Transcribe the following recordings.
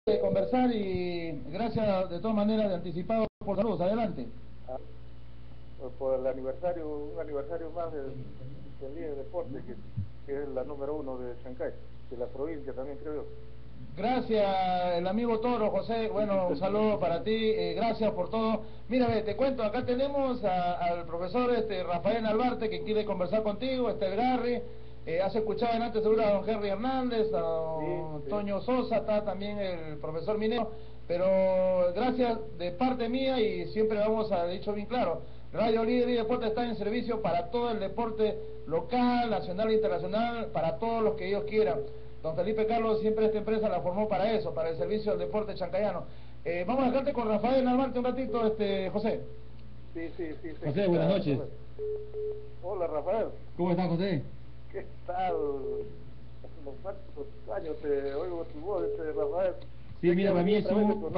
de conversar y gracias de todas maneras de anticipado por saludos. Adelante. Por el aniversario, un aniversario más del Liga de Deporte, que es la número 1 de Chancay, de la provincia también, creo yo. Gracias, el amigo Toro, José. Bueno, un saludo para ti, gracias por todo. Mira, te cuento, acá tenemos al profesor Rafael Albarte, que quiere conversar contigo, el Garri. Has escuchado antes seguro a don Henry Hernández, a don Toño Sosa, está también el profesor Mineo, pero gracias de parte mía y siempre vamos a dicho bien claro, Radio Líder y Deporte está en servicio para todo el deporte local, nacional e internacional, para todos los que ellos quieran. Don Felipe Carlos siempre esta empresa la formó para eso, para el servicio del deporte chancayano. Vamos a dejarte con Rafael Albarte un ratito, José. Sí. José, buenas noches. Hola, Rafael. ¿Cómo estás, José? ¿Qué tal? ¿Cuántos años te oigo tu voz, Rafael? Sí, mira, para mí es un gusto.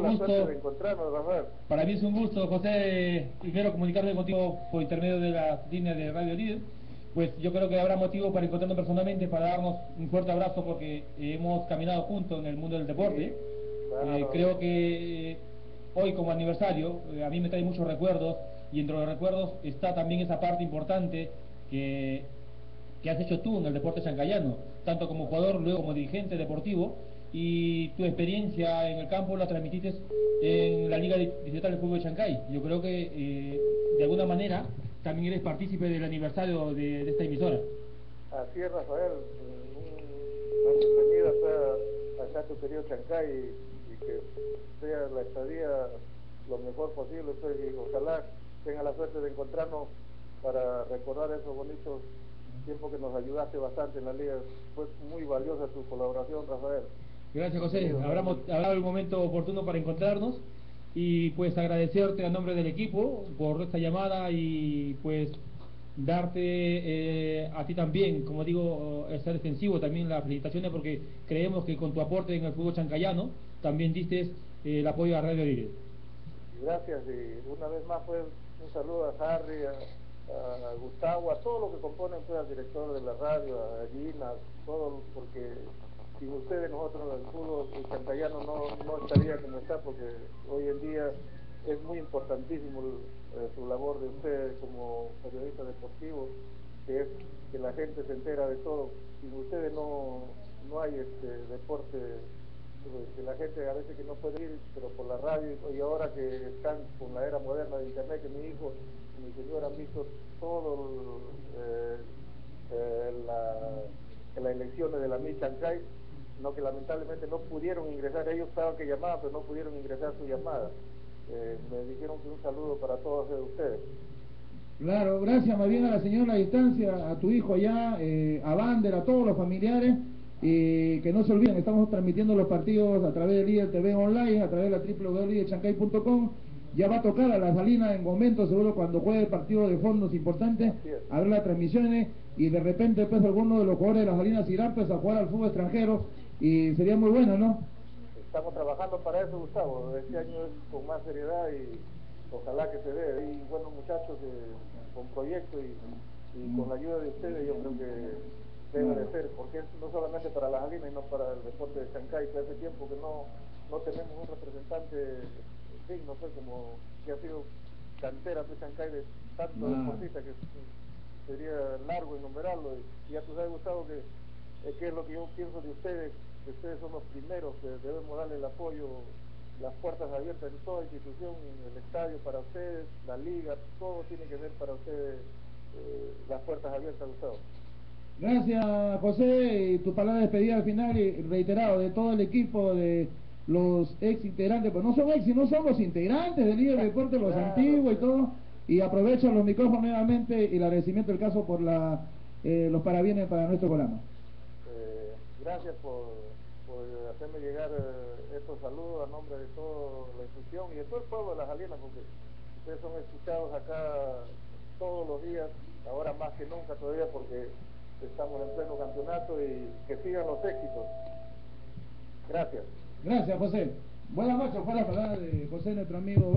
Para mí es un gusto, José, primero comunicarme contigo por intermedio de la línea de Radio Líder. Pues yo creo que habrá motivo para encontrarnos personalmente, para darnos un fuerte abrazo, porque hemos caminado juntos en el mundo del deporte. Sí, claro. Creo que hoy como aniversario, a mí me trae muchos recuerdos, y entre los recuerdos está también esa parte importante que has hecho tú en el deporte chancayano, tanto como jugador, luego como dirigente deportivo, y tu experiencia en el campo la transmitiste en la Liga Distrital de Fútbol de Chancay. Yo creo que de alguna manera también eres partícipe del aniversario de esta emisora. Así es, Rafael, una bienvenida acá a tu querido Chancay y que sea la estadía lo mejor posible, pues, y ojalá tenga la suerte de encontrarnos para recordar esos bonitos tiempos que nos ayudaste bastante en la liga. Fue muy valiosa tu colaboración, Rafael. Gracias, José. Habrá el momento oportuno para encontrarnos y pues agradecerte a nombre del equipo por esta llamada y pues darte a ti también, como digo, ser defensivo también las felicitaciones, porque creemos que con tu aporte en el fútbol chancayano también diste el apoyo a Radio Líder. Gracias, y una vez más pues un saludo a Harry, a Gustavo, a todos los que componen, pues, al director de la radio, a Gina, todos, porque sin ustedes nosotros el fútbol chancayano no estaría como está, porque hoy en día es muy importantísimo su labor de ustedes como periodistas deportivos, que es que la gente se entera de todo. Sin ustedes no hay deporte, que la gente a veces que no puede ir, pero por la radio, y ahora que están con la era moderna de internet, que mi hijo y mi señora han visto todo las elecciones de la MI Chancay, que lamentablemente no pudieron ingresar, ellos estaban que llamaban, pero no pudieron ingresar su llamada. Me dijeron que un saludo para todos ustedes. Claro, gracias más bien a la señora a la distancia, a tu hijo allá, a Bander, a todos los familiares, y que no se olviden, estamos transmitiendo los partidos a través de Líder TV Online, a través de la www.liderchancay.com. Ya va a tocar a la Salina en momento, seguro cuando juegue el partido de fondos importantes, a ver las transmisiones, y de repente pues alguno de los jugadores de la Salinas irán pues a jugar al fútbol extranjero, y sería muy bueno, ¿no? Estamos trabajando para eso, Gustavo. Este año es con más seriedad y ojalá que se dé. Hay buenos muchachos con proyectos y con la ayuda de ustedes yo creo que debe de ser, porque es no solamente para las Salinas, sino para el deporte de Chancay, que hace tiempo que no tenemos un representante digno, pues, como que ha sido cantera de Chancay de tantos deportistas que sería largo enumerarlo. Y ya tú sabes, Gustavo, que es lo que yo pienso de ustedes, que ustedes son los primeros que debemos darle el apoyo, las puertas abiertas en toda institución, en el estadio para ustedes, la liga, todo tiene que ser para ustedes, las puertas abiertas, Gustavo. Gracias, José, y tu palabra de despedida al final, y reiterado, de todo el equipo, de los ex integrantes, pues no son ex, sino son los integrantes del Líder de Deporte, los antiguos y todo, y aprovecho los micrófonos nuevamente y el agradecimiento del caso por los parabienes para nuestro programa. Gracias por hacerme llegar estos saludos a nombre de toda la institución y de todo el pueblo de Las Salinas, porque ustedes son escuchados acá todos los días, ahora más que nunca todavía, porque estamos en pleno campeonato, y que sigan los éxitos. Gracias. Gracias, José. Buenas noches, fue la palabra de José, nuestro amigo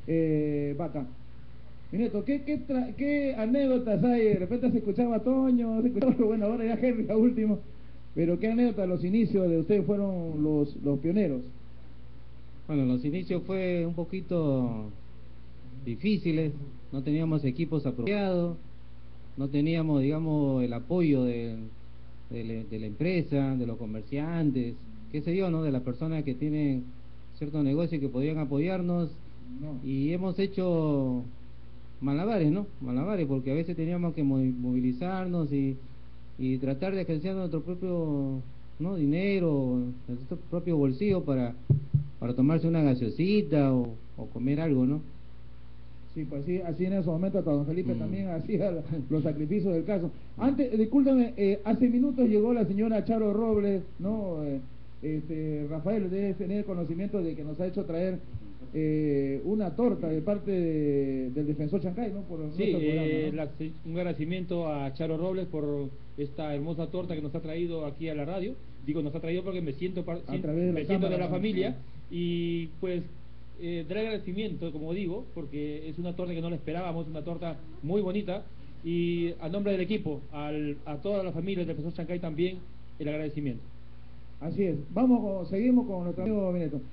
Vaca. Mineto, ¿qué anécdotas hay? De repente se escuchaba a Toño, se escuchaba, bueno, ahora ya Henry, a último. Pero qué anécdota, los inicios de ustedes fueron los pioneros. Bueno, los inicios fue un poquito difíciles, no teníamos equipos apropiados, no teníamos, digamos, el apoyo de la empresa, de los comerciantes, qué sé yo, ¿no? De las personas que tienen ciertos negocios que podrían apoyarnos. No. Y hemos hecho malabares, ¿no? Malabares, porque a veces teníamos que movilizarnos y tratar de agenciar nuestro propio, ¿no?, dinero, nuestro propio bolsillo para tomarse una gaseosita o comer algo, ¿no? Sí, pues así en esos momentos hasta don Felipe también hacía los sacrificios del caso. Antes, discúlpame, hace minutos llegó la señora Charo Robles, ¿no? Rafael, debe tener conocimiento de que nos ha hecho traer una torta de parte del defensor Chancay, ¿no? Por Sí, nuestro programa, ¿no? un agradecimiento a Charo Robles por esta hermosa torta que nos ha traído aquí a la radio. Digo, nos ha traído porque me siento de la familia y pues dar agradecimiento, como digo, porque es una torta que no la esperábamos, una torta muy bonita, y a nombre del equipo, a toda la familia del profesor Chancay también, el agradecimiento. Así es. Seguimos con nuestro amigo Beneto.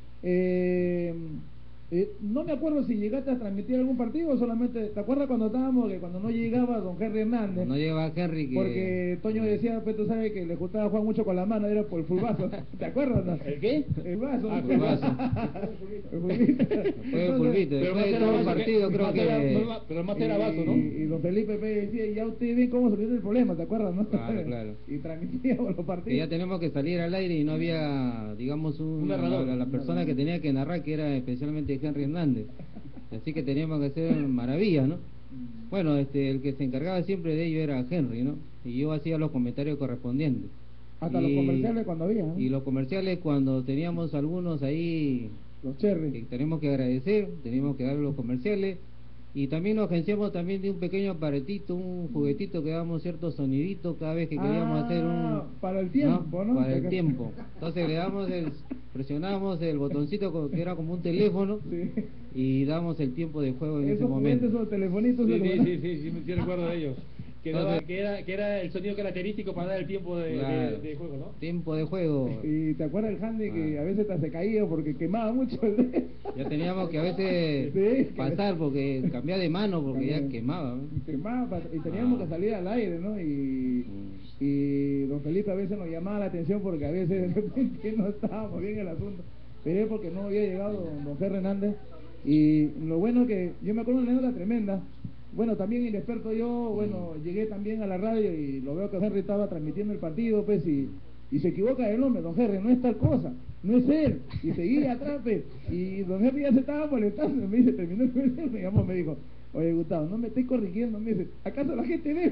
No me acuerdo si llegaste a transmitir algún partido o solamente, ¿te acuerdas cuando cuando no llegaba don Henry Hernández? No llegaba Henry, porque Toño decía, pues tú sabes que le gustaba jugar mucho con la mano, era por el fulbazo. ¿Te acuerdas, no? ¿El qué? El vaso. El fulbazo. El fulbito. Fue el fulbito. Después de todo el partido creo que... Pero más era vaso, ¿no? Y don Felipe decía, ya ustedes ven cómo solucionó el problema, ¿te acuerdas, no? Claro. Y transmitíamos los partidos. Que ya tenemos que salir al aire y no había, digamos, la persona que tenía que narrar, que era especialmente Henry Hernández. Así que teníamos que hacer maravillas, ¿no? Bueno, el que se encargaba siempre de ello era Henry, ¿no? Y yo hacía los comentarios correspondientes. Hasta los comerciales cuando había, ¿no? Y los comerciales cuando teníamos algunos ahí, los cherry, que tenemos que agradecer, teníamos que dar los comerciales. Y también nos agenciamos también de un pequeño aparatito, un juguetito que dábamos ciertos soniditos cada vez que queríamos hacer para el tiempo, ¿no? Para el tiempo. Entonces presionábamos el botoncito que era como un teléfono, sí, y damos el tiempo de juego en ese momento. Esos telefonitos. Sí, recuerdo de ellos. Que era el sonido característico para dar el tiempo de juego, ¿no? Tiempo de juego. Y te acuerdas el Handy que a veces se caía porque quemaba mucho el dedo. Ya teníamos que a veces pasar porque cambiar de mano porque ya quemaba, ¿no? Quemaba y teníamos que salir al aire, ¿no? Y don Felipe a veces nos llamaba la atención porque a veces de repente no estábamos bien en el asunto, pero es porque no había llegado don Fer Hernández. Y lo bueno que yo me acuerdo de una anécdota tremenda. Bueno, también inexperto yo, llegué también a la radio y lo veo que Henry estaba transmitiendo el partido, pues, y se equivoca el nombre, don Henry, no es tal cosa, no es él, y seguía atrás, pues, y don Henry ya se estaba molestando, me dice, terminó el partido, me llamó, me dijo, oye Gustavo, no me estoy corrigiendo, me dice, ¿acaso la gente ve?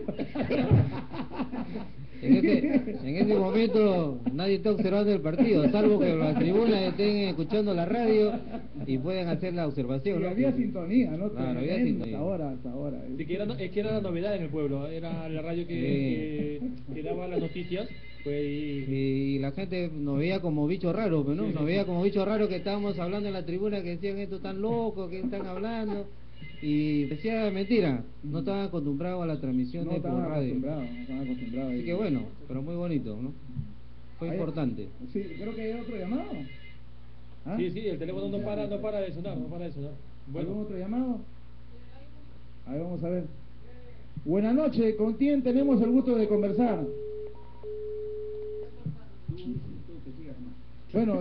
En ese momento nadie está observando el partido, salvo que las tribunas estén escuchando la radio y pueden hacer la observación, ¿no? Y había sintonía, ¿no? Claro, había sintonía. Hasta ahora. Sí, es que era la novedad en el pueblo, era la radio que daba las noticias. Y la gente nos veía como bichos raros, ¿no? Nos veía como bichos raros que estábamos hablando en la tribuna, que decían esto tan loco, que están hablando. Y decía mentira, no estaban acostumbrados a la transmisión por radio. No estaban acostumbrados. Así que bueno, pero muy bonito, ¿no? Fue importante. Sí, creo que hay otro llamado. ¿Ah? Sí, el teléfono no para de sonar, Bueno. ¿Algún otro llamado? Ahí vamos a ver. Buenas noches, ¿con quién tenemos el gusto de conversar? Bueno,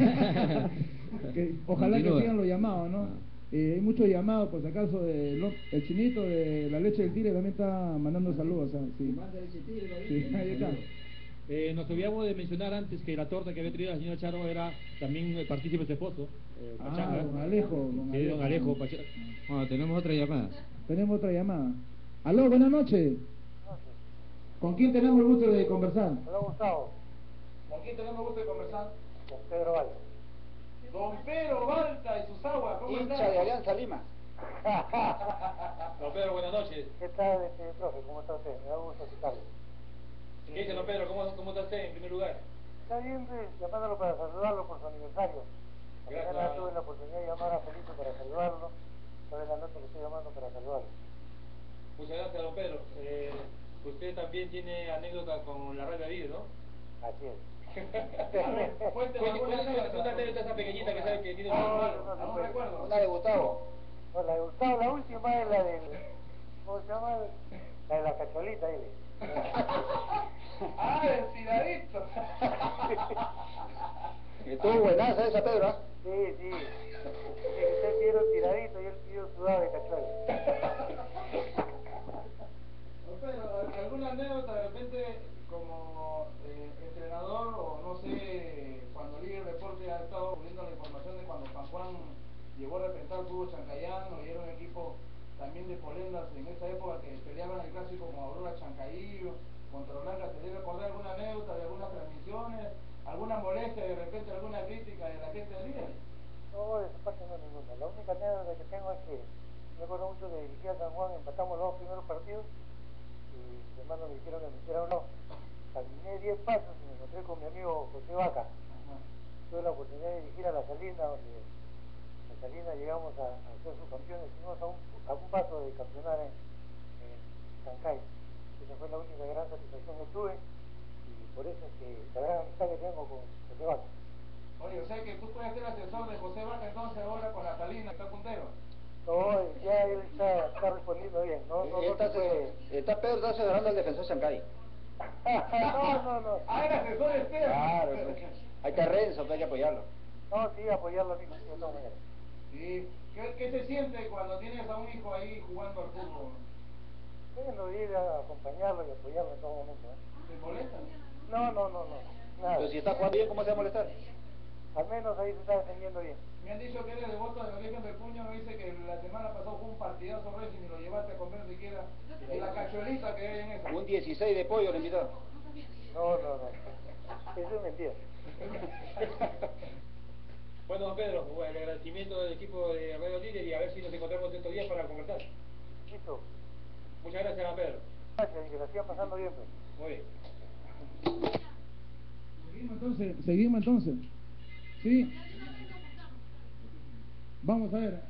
ojalá que sigan los llamados, ¿no? Hay muchos llamados, por si acaso, el chinito de la leche del tigre también está mandando saludos. Sí, ahí está. Nos olvidamos de mencionar antes que la torta que había traído la señora Charo era también partícipe de su esposo, Pachanga. Don Alejo. Don Alejo Pachanga. Bueno, tenemos otra llamada. Aló, buenas noches. ¿Con quién tenemos el gusto de conversar? Hola, Gustavo. ¿Con quién tenemos el gusto de conversar? Con Pedro Valls. Don Pedro Balta y sus aguas, ¿cómo está? Hincha de Alianza Lima. Don Pedro, buenas noches. ¿Qué tal, profe? ¿Cómo está usted? Me da gusto escucharlo. ¿Qué dice, don Pedro? ¿Cómo está usted en primer lugar? Está bien, llamándolo para saludarlo por su aniversario. Mañana tuve la oportunidad de llamar a Felipe para saludarlo. Hoy en la noche le estoy llamando para saludarlo. Muchas gracias, don Pedro. Usted también tiene anécdota con la radio Avive, ¿no? Así es. Cuéntame alguna anécdota esa pequeñita que sabe que tiene algún recuerdo. Una de Gustavo. No, la de Gustavo, la última es la del... ¿Cómo se llama? La de la cacholita, ahí. Ah, el tiradito. Estuvo buenaza esa, Pedro, ¿ah? Sí, sí. Usted pidió tiradito y él pidió sudado de cachuela. Pedro, ¿alguna anécdota de repente como entrenador o no sé, cuando Líder Deporte ha estado cubriendo la información de cuando San Juan llegó a representar el fútbol chancayano y era un equipo también de polendas en esa época que peleaban el clásico como Aurora Chancaillo contra Blanca? ¿Te debe recordar alguna anécdota de algunas transmisiones, alguna molestia, de repente alguna crítica de la gente de Líder? No, de esa parte no ninguna. La única anécdota que tengo es que me acuerdo mucho que dirigí a San Juan, empatamos los 2 primeros partidos y mis hermanos me dijeron que me hiciera uno. Caminé 10 pasos y me encontré con mi amigo José Vaca. Tuve la oportunidad de dirigir a La Salina, donde La Salina llegamos a ser subcampeones, estuvimos a un paso de campeonar en Chancay. Esa fue la única gran satisfacción que tuve y por eso es que la gran amistad que tengo con José Vaca. Oye, o sea que tú puedes ser asesor de José Vaca entonces ahora con La Salina, está puntero. No, ya él está respondiendo bien. Está Pedro, está asesorando al defensor Chancay. No. Ah, el asesor externo. Claro, hay que Renzo, hay que apoyarlo. No, sí, apoyarlo a mí, de todas maneras. Sí. ¿Qué se siente cuando tienes a un hijo ahí jugando al fútbol? Bueno, ir a acompañarlo y apoyarlo en todo momento. ¿Te molestan? No, nada. Pero si está jugando bien, ¿cómo se va a molestar? Al menos ahí se está defendiendo bien. Me han dicho que eres devoto de la Virgen del Puño, me dice que la semana pasada fue un partidazo Racing y lo llevaste a comer siquiera en la cachuelita que hay en esa. Un 16 de pollo le invitó. No. Eso es mentira. Bueno, don Pedro, el agradecimiento del equipo de Radio Líder y a ver si nos encontramos estos días para conversar. Listo. Muchas gracias, don Pedro. Gracias, y que la sigan pasando bien, pues. Muy bien. Seguimos entonces. Sí. Vamos a ver.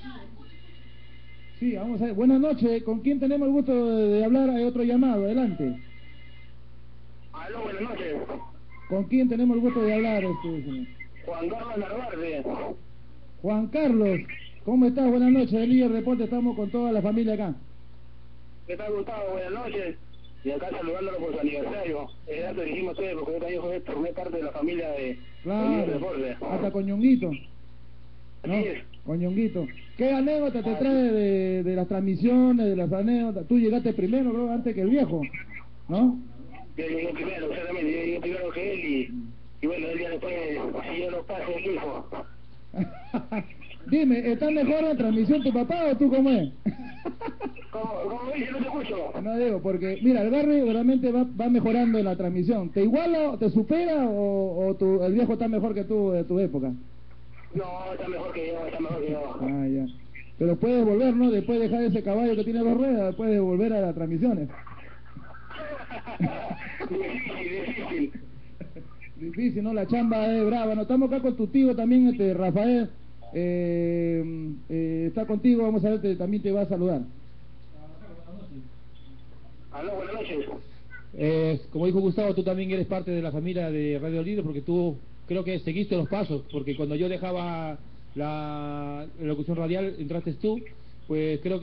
Sí, vamos a ver. Buenas noches. ¿Con quién tenemos el gusto de hablar? Hay otro llamado. Adelante. Aló, buenas noches. ¿Con quién tenemos el gusto de hablar, señor? Juan Carlos Narváez. Juan Carlos, ¿cómo estás? Buenas noches. El Líder Deporte, estamos con toda la familia acá. ¿Qué tal, Gustavo? Buenas noches. Y acá saludándolo por su aniversario. Ya te dijimos ustedes, porque yo también formé parte de la familia de Líder Deporte. Hasta con Ñonguito. ¿No? Así es. Con Ñonguito. ¿Qué anécdota te trae de las transmisiones, de las anécdotas? Tú llegaste primero, creo, antes que el viejo, ¿no? Yo llegué primero, exactamente. Yo llegué primero que él y bueno, el día después siguió los pasos del hijo. Dime, ¿está mejor la transmisión tu papá o tú cómo es? ¿Cómo dice? No te escucho. No digo, porque mira, el Garry realmente va mejorando en la transmisión. ¿Te iguala, te supera o el viejo está mejor que tú de tu época? No, está mejor que yo, Ah, ya. Pero puedes volver, ¿no? Después de dejar ese caballo que tiene 2 ruedas, puedes volver a las transmisiones. Difícil. Difícil, ¿no? La chamba es brava. No, estamos acá con tu tío también, Rafael. Está contigo, vamos a ver, también te va a saludar. Aló, buenas noches. Como dijo Gustavo, tú también eres parte de la familia de Radio Líder porque tú creo que seguiste los pasos, porque cuando yo dejaba la locución radial entraste tú, pues creo,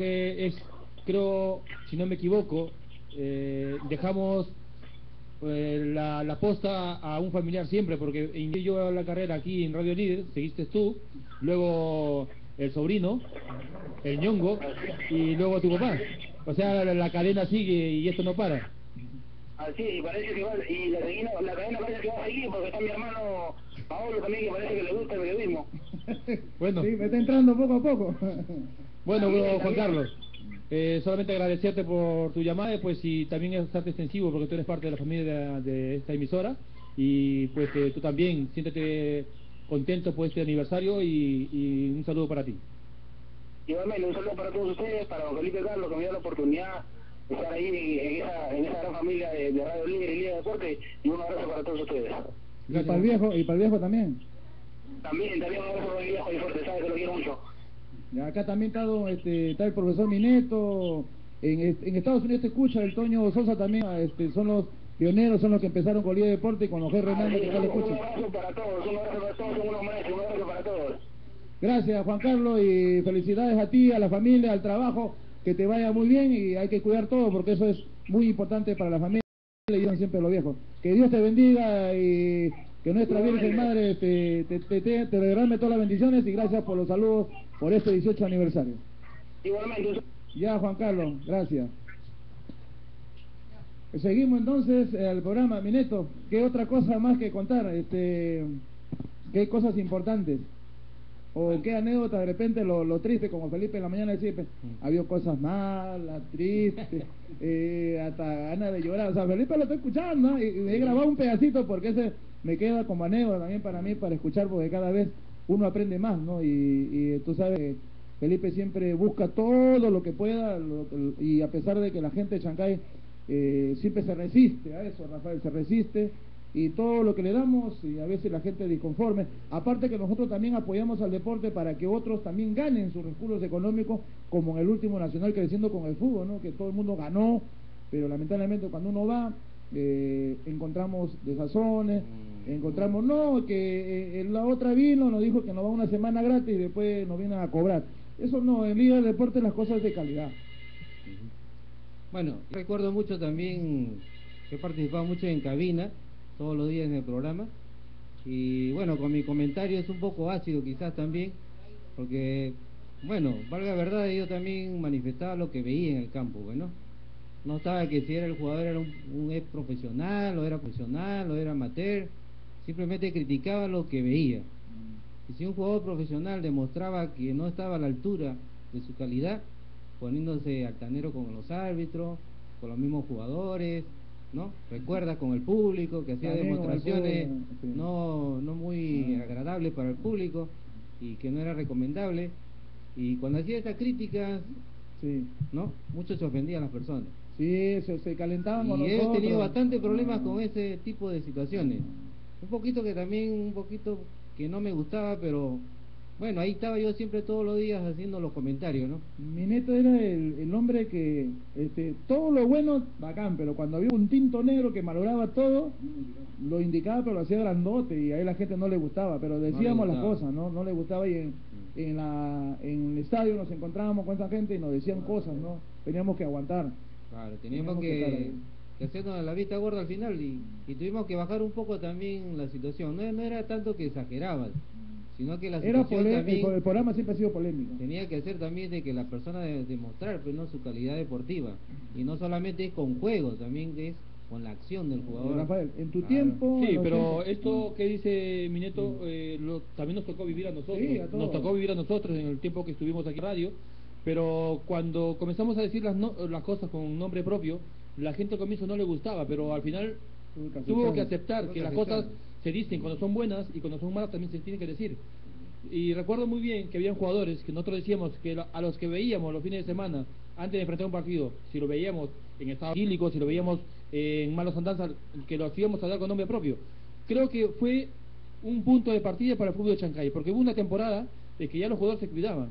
si no me equivoco, dejamos la posta a un familiar siempre, porque inicié yo la carrera aquí en Radio Líder, seguiste tú, luego el sobrino, el ñongo, y luego tu papá. O sea, la cadena sigue y esto no para. Así, y parece que va, y la cadena parece que va a seguir porque está mi hermano Paolo también, que parece que le gusta el periodismo. Bueno. Sí, me está entrando poco a poco. Bueno, también, Juan Carlos, solamente agradecerte por tu llamada, pues, y también es bastante extensivo porque tú eres parte de la familia de esta emisora y pues tú también siéntete contento por este aniversario y un saludo para ti. Igualmente, un saludo para todos ustedes, para don Felipe Carlos, que me dio la oportunidad de estar ahí en esa gran familia de Radio Líder y Líder Deporte, y un abrazo para todos ustedes. Y para el viejo también. También un abrazo para el viejo y fuerte, sabe que lo quiero mucho. Y acá también está el profesor Mineto. En Estados Unidos te escucha el Toño Sosa también, son pioneros, son los que empezaron con Liga de Deporte y con los Renan, que tal escuchen. Un abrazo para todos, un abrazo para todos. Gracias, Juan Carlos, y felicidades a ti, a la familia, al trabajo, que te vaya muy bien, y hay que cuidar todo porque eso es muy importante para la familia, le dicen siempre los viejos. Que Dios te bendiga y que nuestra Virgen Madre te derrame todas las bendiciones, y gracias por los saludos por este 18 aniversario. Igualmente. Ya, Juan Carlos, gracias. Seguimos entonces el programa. Mineto, ¿qué otra cosa más que contar? ¿Qué cosas importantes? ¿O qué anécdota de repente lo triste, como Felipe en la mañana decía, había cosas malas, tristes, hasta ganas de llorar? O sea, Felipe lo estoy escuchando, ¿no? Y he grabado un pedacito porque ese me queda como anécdota también para mí, para escuchar, porque cada vez uno aprende más, ¿no? Y tú sabes, Felipe siempre busca todo lo que pueda, y a pesar de que la gente de Chancay siempre se resiste a eso, Rafael, se resiste, y todo lo que le damos, y a veces la gente disconforme. Aparte que nosotros también apoyamos al deporte para que otros también ganen sus recursos económicos, como en el último Nacional creciendo con el fútbol, ¿no? Que todo el mundo ganó, pero lamentablemente cuando uno va, encontramos desazones, encontramos, no, que la otra vino, nos dijo que nos va una semana gratis y después nos vienen a cobrar. Eso no, en Liga de Deporte las cosas de calidad. Bueno, recuerdo mucho también que he participado mucho en cabina, todos los días en el programa, y bueno, con mi comentario es un poco ácido quizás también, porque, bueno, valga verdad, yo también manifestaba lo que veía en el campo, bueno, no estaba que si era el jugador era un ex profesional, o era profesional, o era amateur, simplemente criticaba lo que veía. Y si un jugador profesional demostraba que no estaba a la altura de su calidad, poniéndose altanero con los árbitros, con los mismos jugadores, ¿no? Recuerda, con el público, que hacía demostraciones no muy agradables para el público y que no era recomendable, y cuando hacía estas críticas, ¿no? Muchos se ofendían las personas. Sí, se calentaban con y nosotros. he tenido bastantes problemas con ese tipo de situaciones. Un poquito que no me gustaba, pero bueno, ahí estaba yo siempre todos los días haciendo los comentarios, ¿no? Mineto era el hombre que, todo lo bueno, bacán, pero cuando había un tinto negro que malograba todo, lo indicaba, pero lo hacía grandote, y a él la gente no le gustaba, pero decíamos las cosas, ¿no? No le gustaba, y en el estadio nos encontrábamos con esa gente y nos decían cosas, ¿no? Teníamos que aguantar. Claro, teníamos que hacernos la vista gorda al final, y tuvimos que bajar un poco también la situación. No era tanto que exageraban, sino que la situación también, el programa siempre ha sido polémico. Tenía que hacer también de que la persona demostrar, pues, no, su calidad deportiva, y no solamente es con juegos, también es con la acción del jugador. Rafael, en tu tiempo... Sí, pero esto que dice Mineto, también nos tocó vivir a nosotros. Sí, nos tocó vivir a nosotros en el tiempo que estuvimos aquí en radio, pero cuando comenzamos a decir las cosas con un nombre propio, la gente al comienzo no le gustaba, pero al final tuvo que aceptar que las cosas se dicen cuando son buenas, y cuando son malas también se tienen que decir. Y recuerdo muy bien que habían jugadores que nosotros decíamos que a los que veíamos los fines de semana antes de enfrentar un partido, si lo veíamos en estado etílico, si lo veíamos en malos andanzas, que los íbamos a dar con nombre propio. Creo que fue un punto de partida para el fútbol de Chancay, porque hubo una temporada de que ya los jugadores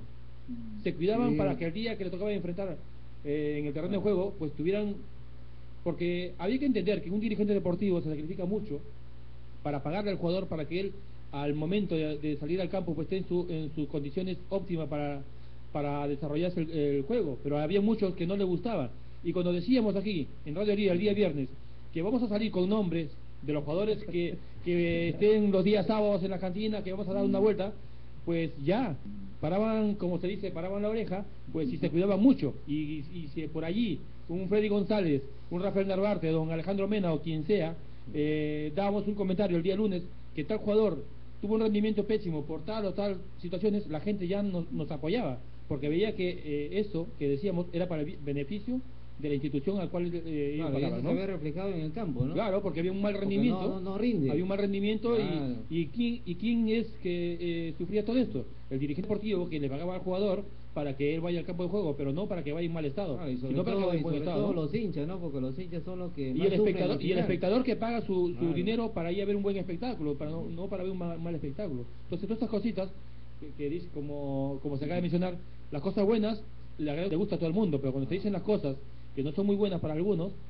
se cuidaban para que el día que le tocaba enfrentar en el terreno de juego, pues tuvieran... Porque había que entender que un dirigente deportivo se sacrifica mucho para pagarle al jugador, para que él al momento de salir al campo pues esté en sus condiciones óptimas para desarrollarse el juego. Pero había muchos que no le gustaba, y cuando decíamos aquí en Radio Hería el día viernes que vamos a salir con nombres de los jugadores que estén los días sábados en la cantina, que vamos a dar una vuelta, pues ya paraban, como se dice, paraban la oreja, pues si se cuidaban mucho, y si por allí un Freddy González, un Rafael Narvarte, don Alejandro Mena o quien sea, dábamos un comentario el día lunes que tal jugador tuvo un rendimiento pésimo por tal o tal situaciones, la gente ya nos apoyaba, porque veía que eso que decíamos era para el beneficio de la institución al cual claro, pagaban, ¿no? Se ve reflejado en el campo, ¿no? Claro, porque había un mal rendimiento, no rinde. había un mal rendimiento, claro. y quién es que sufría todo esto, el dirigente deportivo que le pagaba al jugador para que él vaya al campo de juego, pero no para que vaya en mal estado, claro, y sobre sino para que todo, vaya en buen estado, todo ¿no? los hinchas, ¿no? Porque los hinchas son los que Y más el espectador que paga su claro. dinero para ir a ver un buen espectáculo, para no para ver un mal espectáculo. Entonces todas estas cositas que dice, como se acaba de mencionar, las cosas bueas le gusta a todo el mundo, pero cuando se dicen las cosas que no son muy buenas para algunos,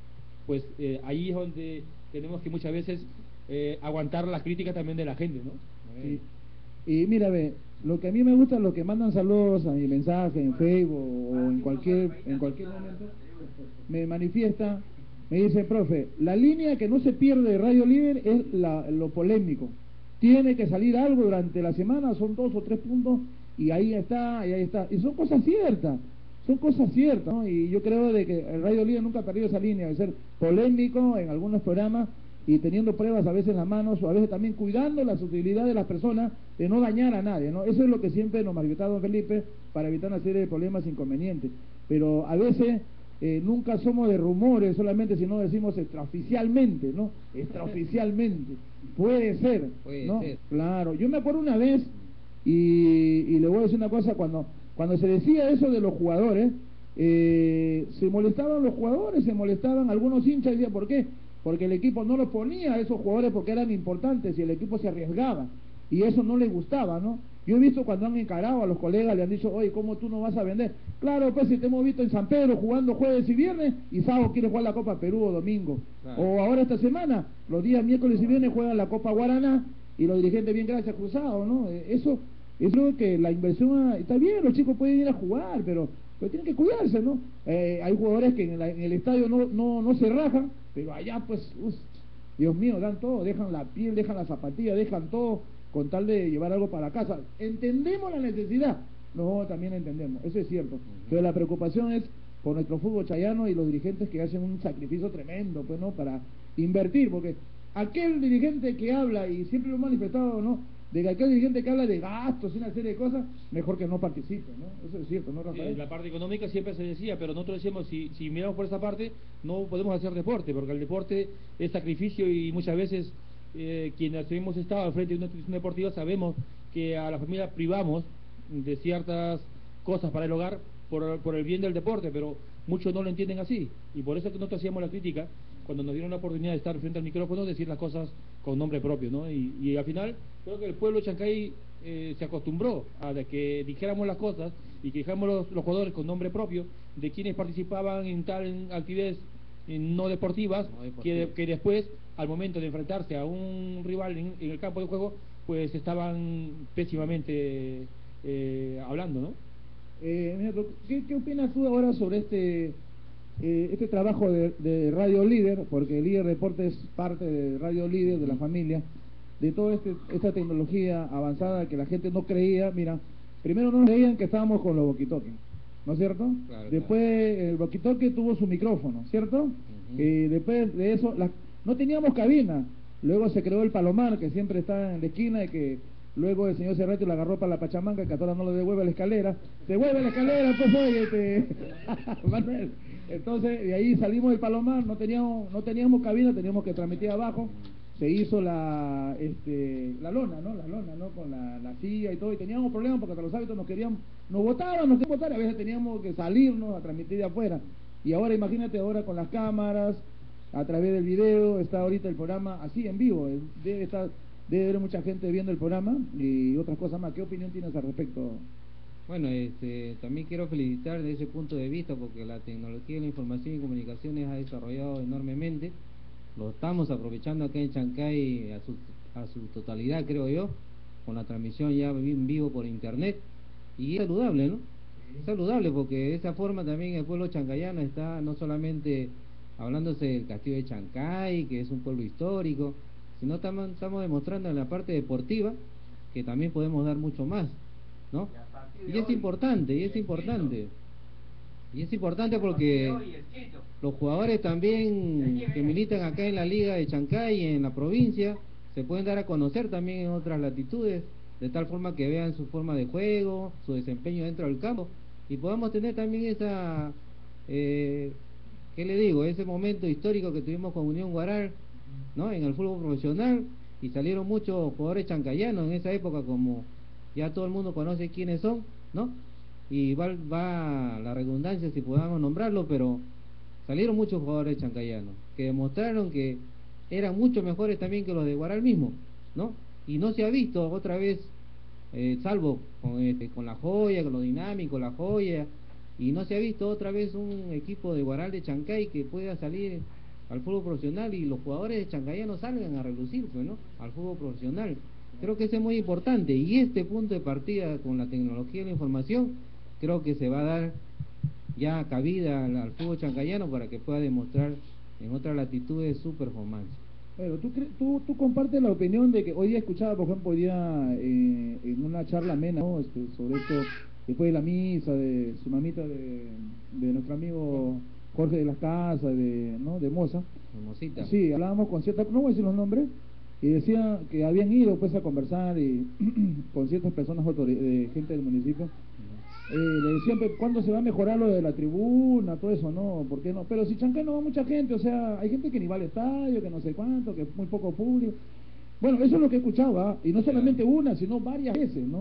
pues ahí es donde tenemos que muchas veces aguantar las críticas también de la gente, ¿no? Sí. Y mira, ve, lo que a mí me gusta, los que mandan saludos a mi mensaje en Facebook o en cualquier momento, me manifiesta, me dice, profe, la línea que no se pierde de Radio Líder es lo polémico. Tiene que salir algo durante la semana, son 2 o 3 puntos, y ahí está, y ahí está. Y son cosas ciertas, ¿no? Y yo creo de que el Radio Líder nunca ha perdido esa línea de ser polémico en algunos programas, y teniendo pruebas a veces en las manos, o a veces también cuidando la sutilidad de las personas, de no dañar a nadie, ¿no? Eso es lo que siempre nos manifestaba don Felipe, para evitar una serie de problemas inconvenientes. Pero a veces nunca somos de rumores solamente, sino decimos extraoficialmente, ¿no? Extraoficialmente. Puede ser, ¿no? Claro. Yo me acuerdo una vez, y le voy a decir una cosa, cuando se decía eso de los jugadores, se molestaban los jugadores, se molestaban algunos hinchas, decían, ¿por qué? Porque el equipo no los ponía a esos jugadores porque eran importantes y el equipo se arriesgaba, y eso no les gustaba, ¿no? Yo he visto cuando han encarado a los colegas, le han dicho, oye, ¿cómo tú no vas a vender? Claro, pues si te hemos visto en San Pedro jugando jueves y viernes, y sábado quiere jugar la Copa Perú o domingo. Claro. O ahora esta semana, los días miércoles y viernes juegan la Copa Guaraná, y los dirigentes bien gracias cruzados, ¿no? Eso creo que la inversión, está bien, los chicos pueden ir a jugar, pero tienen que cuidarse, ¿no? Hay jugadores que en el estadio no se rajan, pero allá pues, Dios mío, dan todo, dejan la piel, dejan la zapatilla, dejan todo con tal de llevar algo para casa. ¿Entendemos la necesidad? No, también entendemos, eso es cierto. Pero la preocupación es por nuestro fútbol chayano y los dirigentes que hacen un sacrificio tremendo, pues, ¿no? Para invertir, porque aquel dirigente que habla, y siempre lo he manifestado, ¿no? De que aquel dirigente que habla de gastos y una serie de cosas, mejor que no participe, ¿no? Eso es cierto, ¿no, Rafael? La parte económica siempre se decía, pero nosotros decíamos, si miramos por esa parte, no podemos hacer deporte, porque el deporte es sacrificio, y muchas veces quienes hemos estado al frente de una institución deportiva sabemos que a la familia privamos de ciertas cosas para el hogar por el bien del deporte, pero muchos no lo entienden así, y por eso que nosotros hacíamos la crítica cuando nos dieron la oportunidad de estar frente al micrófono, decir las cosas con nombre propio, ¿no? Y al final creo que el pueblo de Chancay se acostumbró a de que dijéramos las cosas y que dijéramos los jugadores con nombre propio de quienes participaban en tal actividades no deportivas, que después, al momento de enfrentarse a un rival en el campo de juego, pues estaban pésimamente hablando, ¿no? ¿Qué opinas tú ahora sobre este trabajo de Radio Líder? Porque Líder Deporte es parte de Radio Líder, de la familia, de toda esta tecnología avanzada que la gente no creía. Mira, primero no creían que estábamos con los walkie-talkie, ¿no es cierto? Claro, después el walkie-talkie tuvo su micrófono, ¿cierto? Después de eso no teníamos cabina. Luego se creó el Palomar, que siempre está en la esquina, y que luego el señor Cerrati lo agarró para la Pachamanca, que ahora no lo devuelve a la escalera. Devuelve la escalera, pues, oye, Manuel. Entonces, de ahí salimos del Palomar, no teníamos cabina, teníamos que transmitir abajo. Se hizo la lona, ¿no? La lona, ¿no? Con la silla y todo, y teníamos problemas porque hasta los hábitos nos querían votar, a veces teníamos que salirnos a transmitir de afuera. Y ahora imagínate, ahora con las cámaras, a través del video, está ahorita el programa así en vivo, debe haber mucha gente viendo el programa y otras cosas más. ¿Qué opinión tienes al respecto? Bueno, también quiero felicitar desde ese punto de vista, porque la tecnología de la información y comunicaciones ha desarrollado enormemente. Lo estamos aprovechando acá en Chancay a su totalidad, creo yo, con la transmisión ya en vivo por internet, y es saludable, ¿no? Es saludable porque de esa forma también el pueblo chancayano está no solamente hablándose del castillo de Chancay, que es un pueblo histórico, sino estamos demostrando en la parte deportiva que también podemos dar mucho más, ¿no? Y es importante porque los jugadores también que militan acá en la liga de Chancay, en la provincia, se pueden dar a conocer también en otras latitudes, de tal forma que vean su forma de juego, su desempeño dentro del campo, y podamos tener también esa, ¿qué le digo? Ese momento histórico que tuvimos con Unión Guaral, ¿no? En el fútbol profesional, y salieron muchos jugadores chancayanos en esa época, como ya todo el mundo conoce quiénes son, ¿no? Y va la redundancia si podamos nombrarlo, pero salieron muchos jugadores chancayanos que demostraron que eran mucho mejores también que los de Guaral mismo, ¿no? Y no se ha visto otra vez, salvo con la Joya, con lo dinámico, la Joya, y no se ha visto otra vez un equipo de Guaral de Chancay que pueda salir al fútbol profesional y los jugadores de Chancayano salgan a relucir, pues, ¿no? Al fútbol profesional. Creo que eso es muy importante, y este punto de partida con la tecnología y la información, creo que se va a dar ya cabida al fútbol chancayano para que pueda demostrar en otras latitudes su performance. Pero tú compartes la opinión de que hoy día escuchaba, por ejemplo, hoy día en una charla amena, ¿no? Sobre esto, después de la misa de su mamita de nuestro amigo Jorge de las Casas, ¿no? De Moza. Hermosita. Sí, hablábamos con cierta, no voy a decir los nombres, y decían que habían ido pues a conversar y con ciertas personas, gente del municipio. Le decían, ¿cuándo se va a mejorar lo de la tribuna, todo eso? No, ¿por qué no? Pero si Chancay no va mucha gente, o sea, hay gente que ni va al estadio, que no sé cuánto, que muy poco público. Bueno, eso es lo que escuchaba, y no solamente una, sino varias veces, ¿no?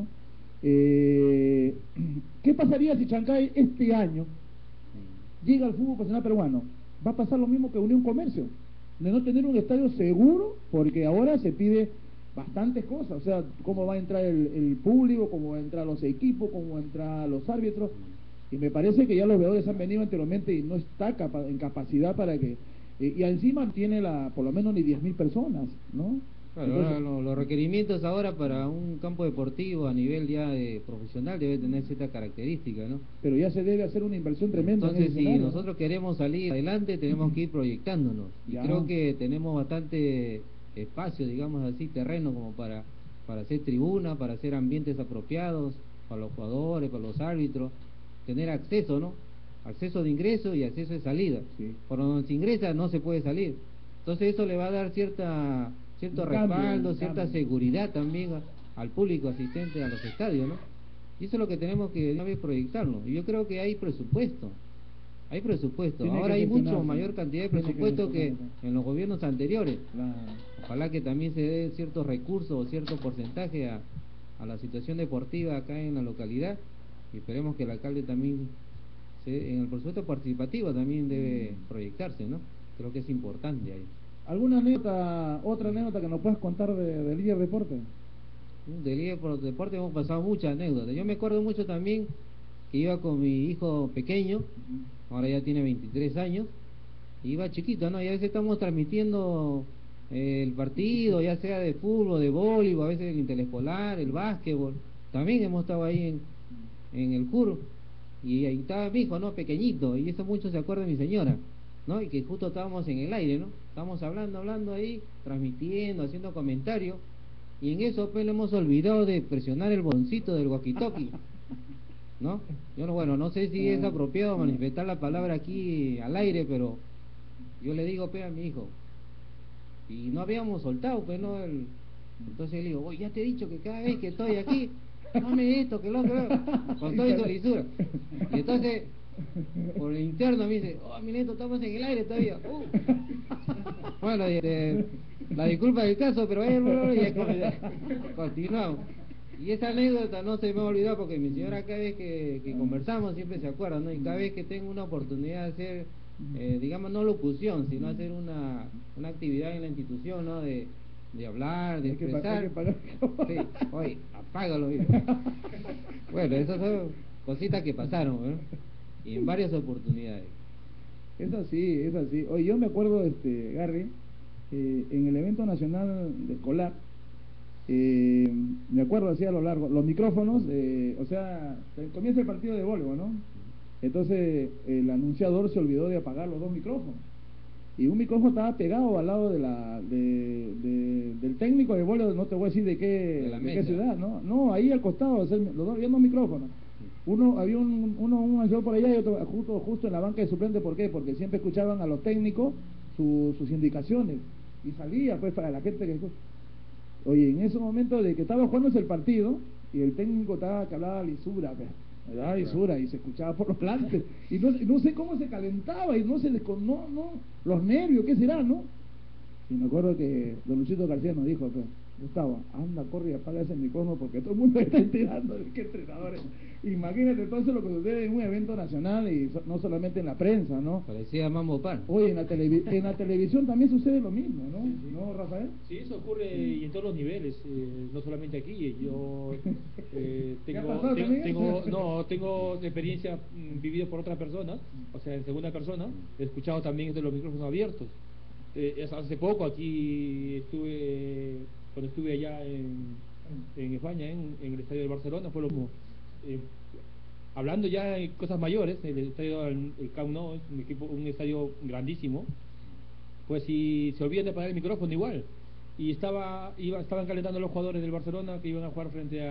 ¿Qué pasaría si Chancay este año llega al fútbol profesional peruano? Va a pasar lo mismo que Unión Comercio, de no tener un estadio seguro, porque ahora se pide bastantes cosas, o sea, cómo va a entrar el público, cómo va a entrar los equipos, cómo van a entrar los árbitros, y me parece que ya los veedores han venido anteriormente y no está en capacidad para que, y encima tiene por lo menos ni 10.000 personas, ¿no? Claro, Entonces, ahora los requerimientos ahora para un campo deportivo a nivel ya profesional debe tener cierta característica, ¿no? pero ya se debe hacer una inversión tremenda. Entonces, en ese si escenario, nosotros queremos salir adelante, tenemos que ir proyectándonos. Y Ya. creo que tenemos bastante espacio, digamos así, terreno como para hacer tribuna, para hacer ambientes apropiados para los jugadores, para los árbitros, tener acceso, ¿no? Acceso de ingreso y acceso de salida. Sí. Por donde se ingresa no se puede salir. Entonces eso le va a dar cierto Un respaldo, cambio, cierta cambio. seguridad también al público asistente a los estadios, ¿no? Y eso es lo que tenemos que de una vez proyectarlo. Y yo creo que hay presupuesto. Hay presupuesto. Tiene Ahora que hay mucho gestionarse. mayor cantidad de Tiene que presupuesto que gestionarse. en los gobiernos anteriores. Claro. Ojalá que también se dé ciertos recursos o cierto porcentaje a la situación deportiva acá en la localidad, y esperemos que el alcalde también en el presupuesto participativo también debe proyectarse, ¿no? Creo que es importante ahí. ¿Alguna anécdota, otra anécdota que nos puedas contar del Líder Deporte? Del Liga por Deporte hemos pasado muchas anécdotas. Yo me acuerdo mucho también que iba con mi hijo pequeño, ahora ya tiene 23 años, iba chiquito, ¿no? Y a veces estamos transmitiendo el partido, ya sea de fútbol, de voleibol, a veces el interescolar, el básquetbol. También hemos estado ahí en el CUR, y ahí estaba mi hijo, ¿no? Pequeñito, y eso mucho se acuerda de mi señora, ¿no? Y que justo estábamos en el aire, ¿no? Estábamos hablando ahí, transmitiendo, haciendo comentarios, y en eso pues le hemos olvidado de presionar el botoncito del walkie-talkie, ¿no? Yo no sé si es apropiado manifestar la palabra aquí al aire, pero yo le digo a mi hijo, y no habíamos soltado, pues, ¿no? Entonces le digo, oye, ya te he dicho que cada vez que estoy aquí, dame esto, que lo otro, con toda mi lisura. Y entonces, por el interno me dice, oh, mi nieto, estamos en el aire todavía. Bueno, la disculpa del caso, pero ya continuamos. Y esa anécdota no se me ha olvidado porque mi señora cada vez que conversamos siempre se acuerda, ¿no? Y cada vez que tengo una oportunidad de hacer, digamos, no locución, sino hacer una actividad en la institución, ¿no? De hablar, de expresar. Hay que pagar. Sí, oye, apágalo. Bueno, esas son cositas que pasaron, ¿no? Y en varias oportunidades. Es así, es así. Oye, yo me acuerdo, Garry, en el evento nacional de escolar, me acuerdo así a lo largo, los micrófonos, o sea, comienza el partido de voleibol, ¿no? Entonces el anunciador se olvidó de apagar los dos micrófonos, y un micrófono estaba pegado al lado del técnico de voleibol, no te voy a decir de qué ciudad, ¿no? No, ahí al costado, o sea, los dos había dos micrófonos. Había un anunciador por allá y otro justo en la banca de suplente. ¿Por qué? Porque siempre escuchaban a los técnicos sus indicaciones, y salía pues para la gente que... Oye, en ese momento de que estaba jugándose el partido y el técnico estaba que hablaba lisura, ¿verdad? Lisura, y se escuchaba por los plantes, y no sé cómo se calentaba, y no, los nervios, ¿qué será, no? Y me acuerdo que don Luchito García nos dijo, pues, Gustavo, anda, corre y apaga ese micrófono porque todo el mundo está enterando de qué entrenadores. Imagínate entonces lo que sucede en un evento nacional, y no solamente en la prensa, ¿no? Parecía Mambo Pan. Oye, en la televisión también sucede lo mismo, ¿no? ¿No, Rafael? Sí, eso ocurre y en todos los niveles, no solamente aquí. Yo ¿Qué ha pasado también? tengo experiencia vivida por otras personas, o sea, en segunda persona, he escuchado también de los micrófonos abiertos. hace poco aquí cuando estuve allá en España, en el estadio de Barcelona, fue lo mismo. Hablando ya de cosas mayores, el estadio el Camp Nou es un estadio grandísimo, pues si se olvidan de apagar el micrófono igual. Y estaban calentando los jugadores del Barcelona que iban a jugar frente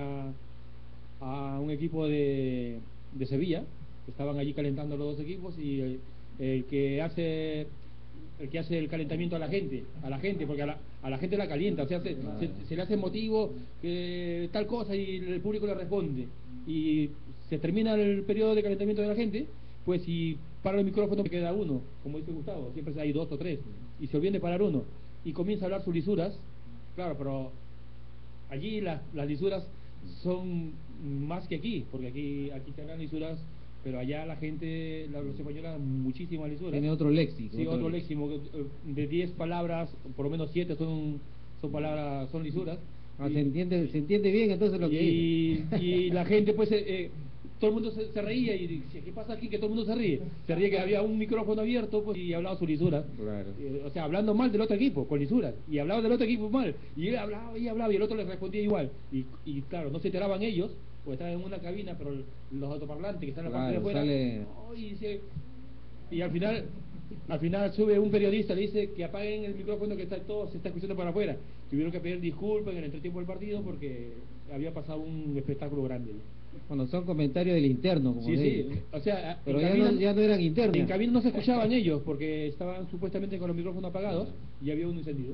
a un equipo de Sevilla. Estaban allí calentando los dos equipos y el que hace el calentamiento a la gente, porque a la gente la calienta, o sea, se le hace motivo que tal cosa y el público le responde. Y se termina el periodo de calentamiento de la gente, pues si para el micrófono queda uno, como dice Gustavo, siempre hay 2 o 3, y se olvida de parar uno, y comienza a hablar sus lisuras, claro, pero allí las lisuras son más que aquí, porque aquí se hablan lisuras, pero allá la gente, los españoles, muchísimas lisuras. Tiene otro léxico. Sí, otro léxico. De 10 palabras, por lo menos 7 son palabras, son lisuras. Se entiende bien entonces lo que dice. Y la gente, pues, todo el mundo se reía y dice, ¿qué pasa aquí? Que todo el mundo se ríe. Se ríe que había un micrófono abierto, pues, y hablaba sus lisuras. Claro. O sea, hablando mal del otro equipo, con lisuras. Y hablaba del otro equipo mal. Y él hablaba y el otro le respondía igual. Y claro, no se enteraban ellos, porque estaban en una cabina, pero los autoparlantes que están en la parte de afuera. Y al final sube un periodista, le dice que apaguen el micrófono que todo se está escuchando para afuera. Tuvieron que pedir disculpas en el entretiempo del partido porque había pasado un espectáculo grande. Bueno, son comentarios del interno, como sí, o sea, pero ya no eran internos. En cabina no se escuchaban ellos porque estaban supuestamente con los micrófonos apagados y había un encendido.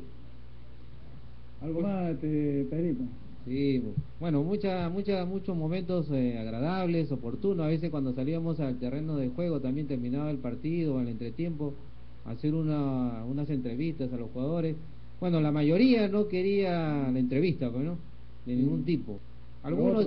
¿Algo más, Pedrito? Sí, bueno, muchos momentos agradables, oportunos. A veces cuando salíamos al terreno de juego también terminaba el partido, al entretiempo, hacer unas entrevistas a los jugadores. Bueno, la mayoría no quería la entrevista, pues, ¿no? De ningún tipo. Algunos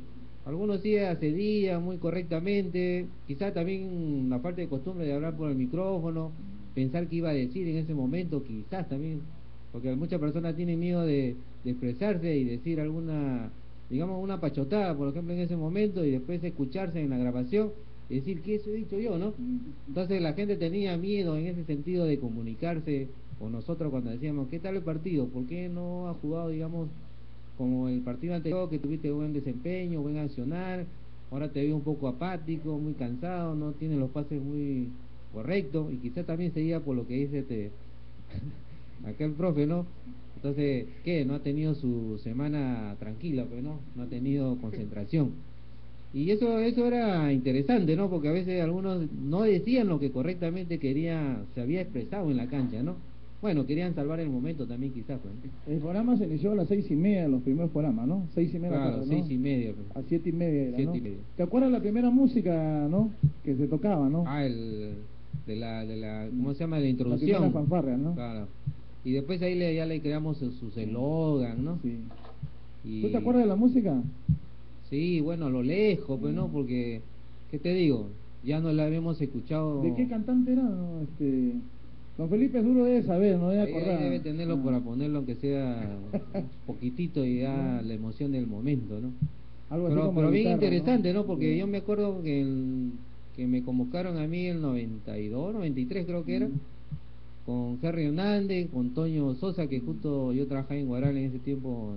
sí accedían muy correctamente, quizás también la falta de costumbre de hablar por el micrófono, pensar qué iba a decir en ese momento, quizás también, porque muchas personas tienen miedo de expresarse y decir digamos una pachotada, por ejemplo, en ese momento, y después escucharse en la grabación y decir, ¿qué eso he dicho yo, no? Entonces la gente tenía miedo en ese sentido de comunicarse con nosotros cuando decíamos, ¿qué tal el partido? ¿Por qué no ha jugado, digamos, como el partido anterior, que tuviste buen desempeño, buen accionar? Ahora te veo un poco apático, muy cansado, no tienes los pases muy correctos, y quizás también sería por lo que dice aquel profe, ¿no? Entonces, ¿qué? No ha tenido su semana tranquila, pues, ¿no? No ha tenido concentración. Y eso era interesante, ¿no? Porque a veces algunos no decían lo que correctamente se había expresado en la cancha, ¿no? Bueno, querían salvar el momento también, quizás, pues. El programa se inició a las 6:30, los primeros programas, ¿no? 6:30 de la Claro, tarde, ¿no? 6:30, pues. A 7:30 era, 7:30. ¿no? ¿Te acuerdas la primera música, no? Que se tocaba, ¿no? De la ¿cómo se llama? La introducción. La primera fanfarria, ¿no? Claro. Y después ahí ya le creamos sus eslogan, ¿no? Sí. Y... ¿Tú te acuerdas de la música? Sí, bueno, a lo lejos, pues, ¿no? Porque, ¿qué te digo? Ya no la habíamos escuchado. ¿De qué cantante era? No, Don Felipe Duro debe saber, no debe acordar. Ahí debe tenerlo para ponerlo, aunque sea poquitito, y ya la emoción del momento, ¿no? Algo así Pero como bien guitarra, interesante, ¿no? Porque Sí. yo me acuerdo que me convocaron a mí el 92, 93 creo que era, con Harry Hernández, con Toño Sosa, que justo yo trabajaba en Guaral en ese tiempo,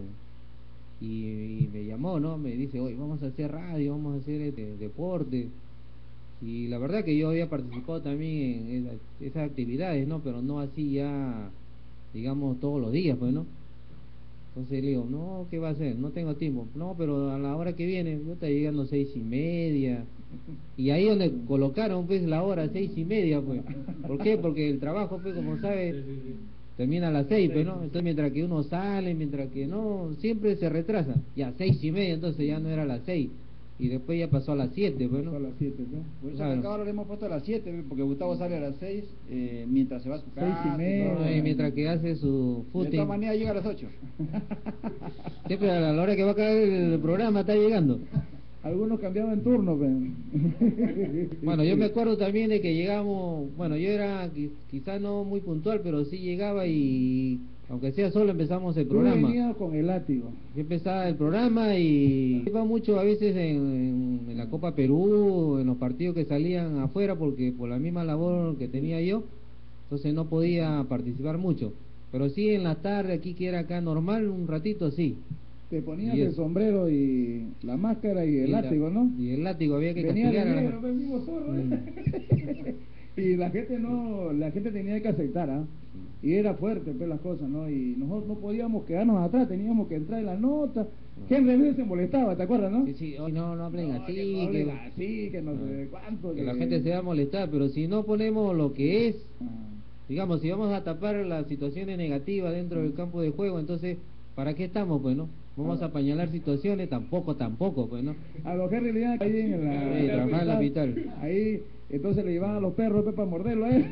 y me llamó, ¿no? Me dice, oye, vamos a hacer radio, vamos a hacer deporte. Y la verdad que yo había participado también en esas actividades, ¿no? Pero no así ya, digamos, todos los días, pues, ¿no? Entonces le digo, no, ¿qué va a hacer? No tengo tiempo. No, pero a la hora que viene, yo estoy llegando 6:30. Y ahí donde colocaron, pues, la hora, 6:30, pues. ¿Por qué? Porque el trabajo, pues, como sabes, termina a las 6, pues, ¿no? Entonces, mientras que uno sale, mientras que no, siempre se retrasa. Ya, 6:30, entonces ya no era a las 6. Y después ya pasó a las 7, pues, ¿no? A las 7, ¿no? Por eso Claro. acá ahora le hemos puesto a las 7, porque Gustavo sale a las 6, mientras se va a su casa. 6:30. todo. Y mientras que hace su De footing. todas maneras llega a las 8. Siempre a la hora que va a caer el programa está llegando. Algunos cambiaban turno, pero... Bueno, yo me acuerdo también de que llegamos, bueno, yo era quizás no muy puntual, pero sí llegaba y aunque sea solo empezamos el Tú programa. venías con el látigo. Yo empezaba el programa y iba mucho a veces en la Copa Perú, en los partidos que salían afuera, porque por la misma labor que tenía yo, entonces no podía participar mucho. Pero sí en la tarde, aquí que era acá normal, un ratito sí. Te ponías Y el eso. sombrero y la máscara y el Y la- látigo, ¿no? Y el látigo había que Venía de castigar a la negro, gente. ves, mismo zorro, y la gente tenía que aceptar, ¿ah? Y era fuerte, pues, las cosas, ¿no? Y nosotros no podíamos quedarnos atrás, teníamos que entrar en la nota. Henry a veces se molestaba, ¿te acuerdas, no? Sí, sí, hoy no hablen No, así, que no hablen así, que no Ah. sé cuánto. que la gente se va a molestar, pero si no ponemos lo que es, Ah. digamos, si vamos a tapar las situaciones negativas dentro del campo de juego, entonces, ¿para qué estamos, pues, no? Vamos a apañalar situaciones, tampoco, pues, ¿no? A los Henry le iban ahí en la... Sí, trabajar en la capital. Ahí, entonces le llevaban a los perros pues, para morderlo a él.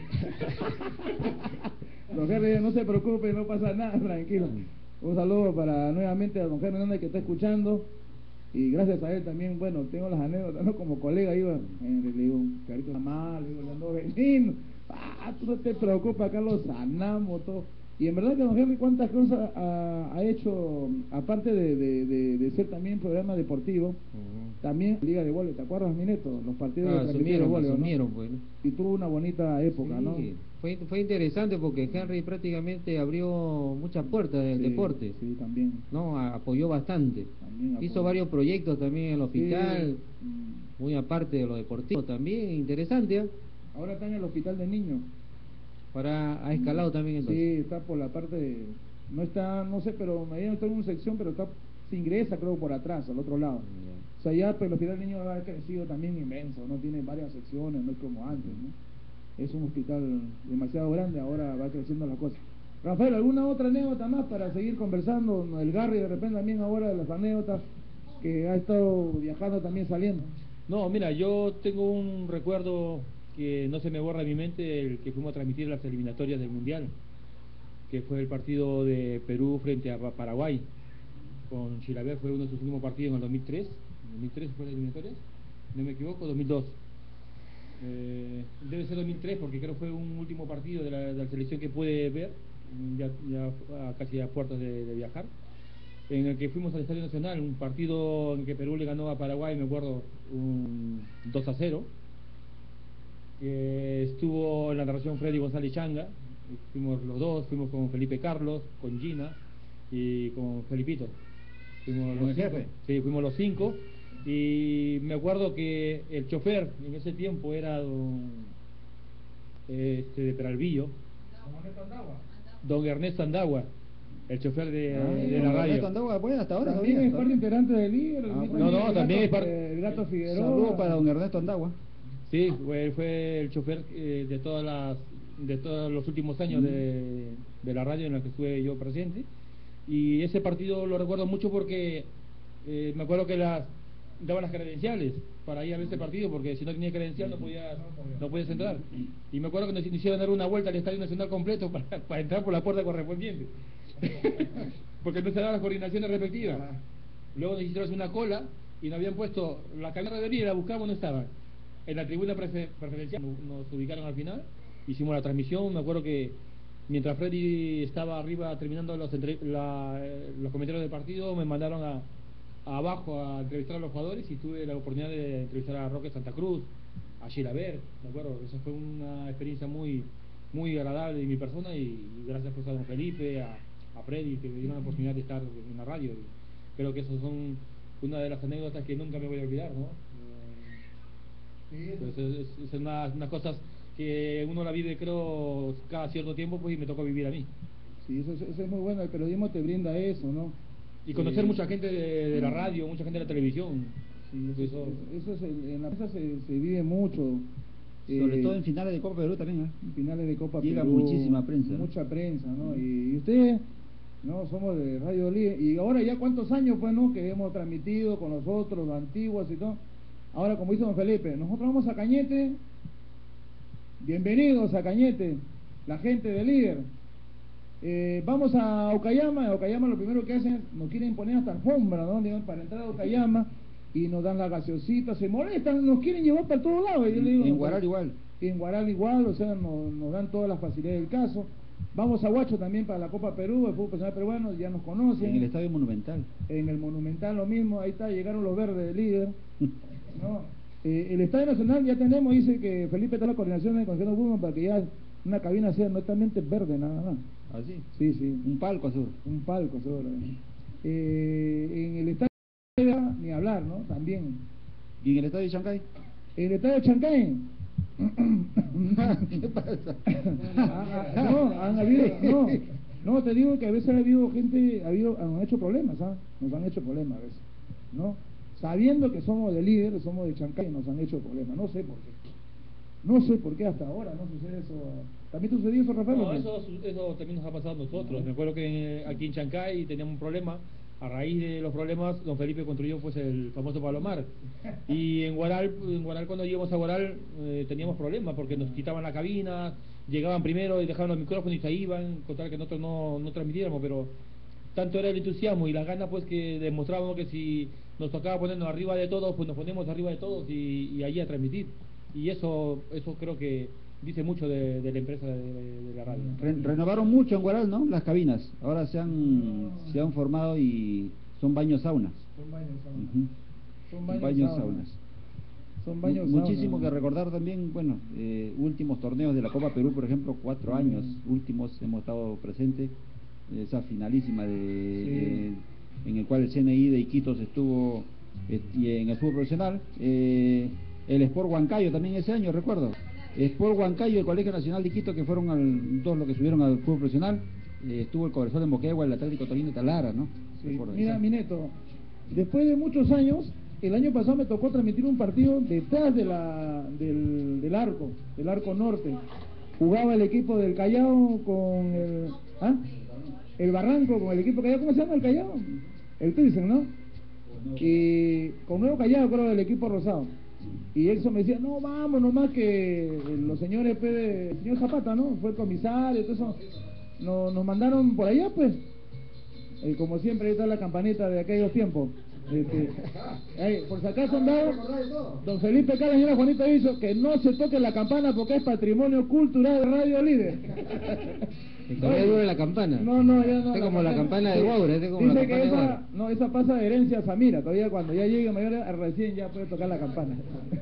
Don Henry, no se preocupe, no pasa nada, tranquilo. Un saludo para nuevamente a don Henry Hernández que está escuchando. Y gracias a él también, bueno, tengo las anécdotas, ¿no? Como colega iba, le digo, Carito está mal, le digo, le ando vendiendo. Tú no te preocupes, acá lo sanamos, todo. Y en verdad que don Henry, ¿cuántas cosas ha hecho, aparte de ser también programa deportivo? También Liga de Voleibol, ¿te acuerdas, Mineto? Los partidos de transmisión de voleibol, ¿no? asumieron, pues, ¿no? Y tuvo una bonita época, Sí, ¿no? fue interesante porque Henry prácticamente abrió muchas puertas del Sí, deporte, Sí, también. ¿no? Apoyó bastante. También Hizo apoyó. varios proyectos también en el hospital, Sí. muy aparte de lo deportivo también, interesante, ¿eh? Ahora está en el hospital de niños. Para ha escalado también entonces. Sí, está por la parte de... No está, no sé, pero me está en una sección, pero está, se ingresa creo por atrás, al otro lado. O sea, ya pues, el hospital de niños ha crecido también inmenso, ¿no? Tiene varias secciones, no es como antes, ¿no? Es un hospital demasiado grande, ahora va creciendo la cosa. Rafael, ¿alguna otra anécdota más para seguir conversando? El Garry de repente también ahora de las anécdotas que ha estado viajando también saliendo. No, mira, yo tengo un recuerdo que no se me borra de mi mente, el que fuimos a transmitir las eliminatorias del Mundial, que fue el partido de Perú frente a Paraguay. Con Chilaver fue uno de sus últimos partidos en el 2003. ¿En 2003 fue la eliminatoria? No me equivoco, 2002. Debe ser 2003 porque creo que fue un último partido de la selección que pude ver, ya casi a puertas de viajar, en el que fuimos al Estadio Nacional, un partido en que Perú le ganó a Paraguay, me acuerdo, un 2-0. Estuvo en la narración Freddy González Changa, fuimos los dos, fuimos con Felipe Carlos, con Gina y con Felipito. Fuimos ¿Con los el cinco. jefe? Sí, fuimos los 5. Y me acuerdo que el chofer en ese tiempo era de Peralvillo, don Ernesto Andagua, el chofer de la radio. Ernesto Andagua, bueno, hasta ahora También todavía, es parte integrante del líder. no, también es parte- El Gato Figueroa. Saludos para don Ernesto Andagua. Sí, fue el chofer de todos los últimos años de la radio en la que estuve yo presente. Y ese partido lo recuerdo mucho porque me acuerdo que daban las credenciales para ir a ver ese partido, porque si no tenías credencial no podías entrar. Y me acuerdo que nos hicieron dar una vuelta al Estadio Nacional completo para entrar por la puerta correspondiente. Porque no se daban las coordinaciones respectivas. Luego nos hicieron hacer una cola y nos habían puesto la cadena de venir, la buscamos, no estaban. En la tribuna preferencial nos ubicaron al final, hicimos la transmisión. Me acuerdo que mientras Freddy estaba arriba terminando los comentarios del partido, me mandaron abajo a entrevistar a los jugadores y tuve la oportunidad de entrevistar a Roque Santa Cruz, a Chilaver. Me acuerdo, esa fue una experiencia muy muy agradable de mi persona, y gracias pues a don Felipe, a Freddy, que me dieron la oportunidad de estar en la radio. Y creo que esos son una de las anécdotas que nunca me voy a olvidar, ¿no? Pues es unas cosas que uno la vive, creo, cada cierto tiempo, pues, y me tocó vivir a mí. Sí, eso es muy bueno, el periodismo te brinda eso, ¿no? Y conocer mucha gente de la radio, mucha gente de la televisión. Sí, Eso- eso es en la prensa se vive mucho. Sobre todo en finales de Copa Perú también, ¿eh? Finales de Copa Llega Perú, muchísima prensa. mucha prensa, ¿no? Y ustedes, no, somos de Radio Líder, y ahora ya cuántos años pues, ¿no? Que hemos transmitido con nosotros, los antiguos y todo. Ahora, como dice don Felipe, nosotros vamos a Cañete, bienvenidos a Cañete, la gente de Líder. Vamos a Ocayama. En Ocayama lo primero que hacen, nos quieren poner hasta alfombra, ¿no? Digamos, para entrar a Ocayama, y nos dan la gaseosita, se molestan, nos quieren llevar para todos lados. Y yo le digo, En Guaral igual. en Guaral igual, o sea, nos dan todas las facilidades del caso. Vamos a Huacho también para la Copa Perú, el fútbol profesional peruano, ya nos conocen. En el Estadio Monumental. En el Monumental lo mismo, ahí está, llegaron los verdes de Líder. ¿No? El Estadio Nacional ya tenemos, dice que Felipe está en la coordinación de Consejo Fútbol para que ya una cabina sea netamente verde nada más. ¿Ah, sí? Sí, sí. Un palco azul. Un palco seguro. En el estadio ni hablar, ¿no? También. ¿Y en el estadio de Chancay? En el estadio de Chancay. ¿Qué pasa? No, han habido, no, te digo que a veces ha habido gente, han hecho problemas, ¿ah? Nos han hecho problemas a veces, ¿no? Sabiendo que somos de líder, somos de Chancay, nos han hecho problemas, no sé por qué. No sé por qué hasta ahora no sucede eso. ¿También sucedió eso, Rafael? No, eso también nos ha pasado a nosotros. Me acuerdo que aquí en Chancay teníamos un problema. A raíz de los problemas, don Felipe construyó pues el famoso Palomar. Y en Guaral cuando íbamos a Guaral teníamos problemas porque nos quitaban la cabina, llegaban primero y dejaban los micrófonos y se iban, con tal que nosotros no transmitiéramos, pero tanto era el entusiasmo y las ganas pues que demostrábamos que si nos tocaba ponernos arriba de todos, pues nos ponemos arriba de todos y allí a transmitir. Y eso creo que dice mucho de la empresa de la radio. Renovaron mucho en Guaral, ¿no? Las cabinas. Ahora se han formado y son baños saunas. Son baños saunas. Son baños saunas. Son baños Muchísimo saunas. que recordar también, bueno, últimos torneos de la Copa Perú, por ejemplo, 4 años últimos hemos estado presentes, esa finalísima en el cual el CNI de Iquitos estuvo y en el fútbol profesional, el Sport Huancayo también ese año, recuerdo. Sport Huancayo y el Colegio Nacional de Iquitos, que fueron dos los que subieron al fútbol profesional, estuvo el Cobresal de Moquegua, el Atlético Torino de Talara, ¿no? Sí. Mira, mi neto, después de muchos años, el año pasado me tocó transmitir un partido detrás de del arco norte. Jugaba el equipo del Callao con el Barranco, con el equipo Callao, ¿cómo se llama el Callao? El Pilsen, ¿no? Y con Nuevo Callao, creo, del equipo rosado. Y Elson me decía, no, vamos, nomás que los señores, el señor Zapata, ¿no? Fue el comisario, todo eso. Nos mandaron por allá, pues. Como siempre, ahí está la campanita de aquellos tiempos. Por si acaso han dado, don Felipe Cala y señora Juanita dicho que no se toque la campana porque es patrimonio cultural de Radio Líder. Todavía dura la campana. No, ya no. Es como la campana de Guaura, es como dice la campana que de Guaura. esa pasa de herencia a Samira. Todavía cuando ya llegue mayor recién ya puede tocar la campana.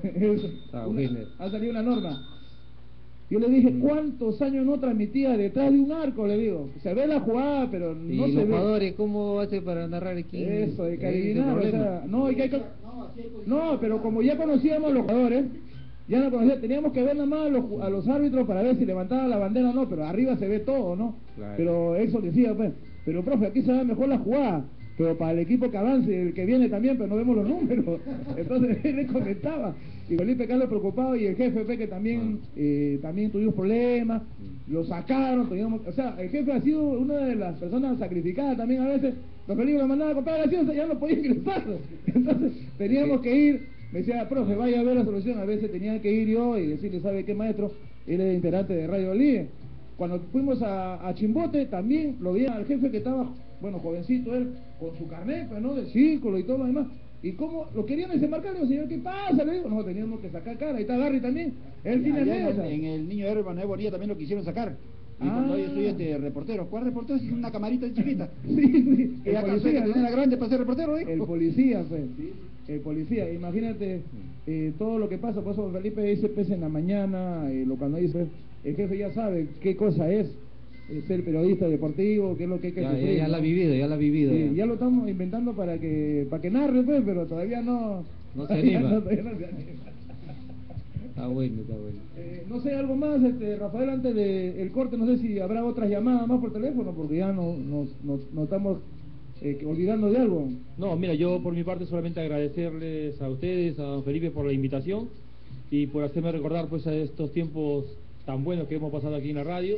Ha salido una norma. Yo le dije, ¿cuántos años no transmitía detrás de un arco? Le digo, se ve la jugada, pero no ¿Y se los ve. jugadores cómo hace para narrar aquí? Eso, hay que adivinar, o sea, no, pero como ya conocíamos los jugadores, ya no conocíamos, teníamos que ver nada más a los árbitros para ver si levantaban la bandera o no, pero arriba se ve todo, ¿no? Claro. Pero eso decía, pues, pero profe, aquí se ve mejor la jugada. Pero para el equipo que avance, el que viene también, pero no vemos los números. Entonces él le comentaba. Y Felipe Carlos preocupado y el jefe que también tuvimos problemas, lo sacaron, o sea, el jefe ha sido una de las personas sacrificadas también a veces. Los Felipe lo mandaba a comprar gaseosa, ya no podía ingresar. Entonces teníamos que ir, me decía, profe, vaya a ver la solución. A veces tenía que ir yo y decirle, ¿sabe qué, maestro? Él es integrante de Radio Líder. Cuando fuimos a Chimbote, también lo veía al jefe que estaba, bueno, jovencito él, con su carnet, pues, ¿no? De círculo y todo lo demás. Y como lo querían desembarcar, le digo, señor, ¿qué pasa? Le digo, no, teníamos que sacar cara. Ahí está Garry también. Él tiene en el Niño Héroe Manuel Bonilla también lo quisieron sacar. Y cuando yo soy reportero. ¿Cuál reportero? Es una camarita chiquita. Sí. Que ya cansé de tener la grande para ser reportero, ¿eh? El policía, pues. El policía. Imagínate todo lo que pasa. Por eso Felipe dice, pues, en la mañana, cuando dice, el jefe ya sabe qué cosa es ser periodista deportivo, qué es lo que hay que sufrir. Ya ¿no? la ha vivido. Sí, ya lo estamos inventando para que narre, pues, pero todavía no se anima. Todavía no se anima. Está bueno. No sé, algo más, Rafael, antes del corte, no sé si habrá otras llamadas más por teléfono, porque ya nos estamos olvidando de algo. No, mira, yo por mi parte solamente agradecerles a ustedes, a don Felipe, por la invitación y por hacerme recordar pues a estos tiempos tan buenos que hemos pasado aquí en la radio,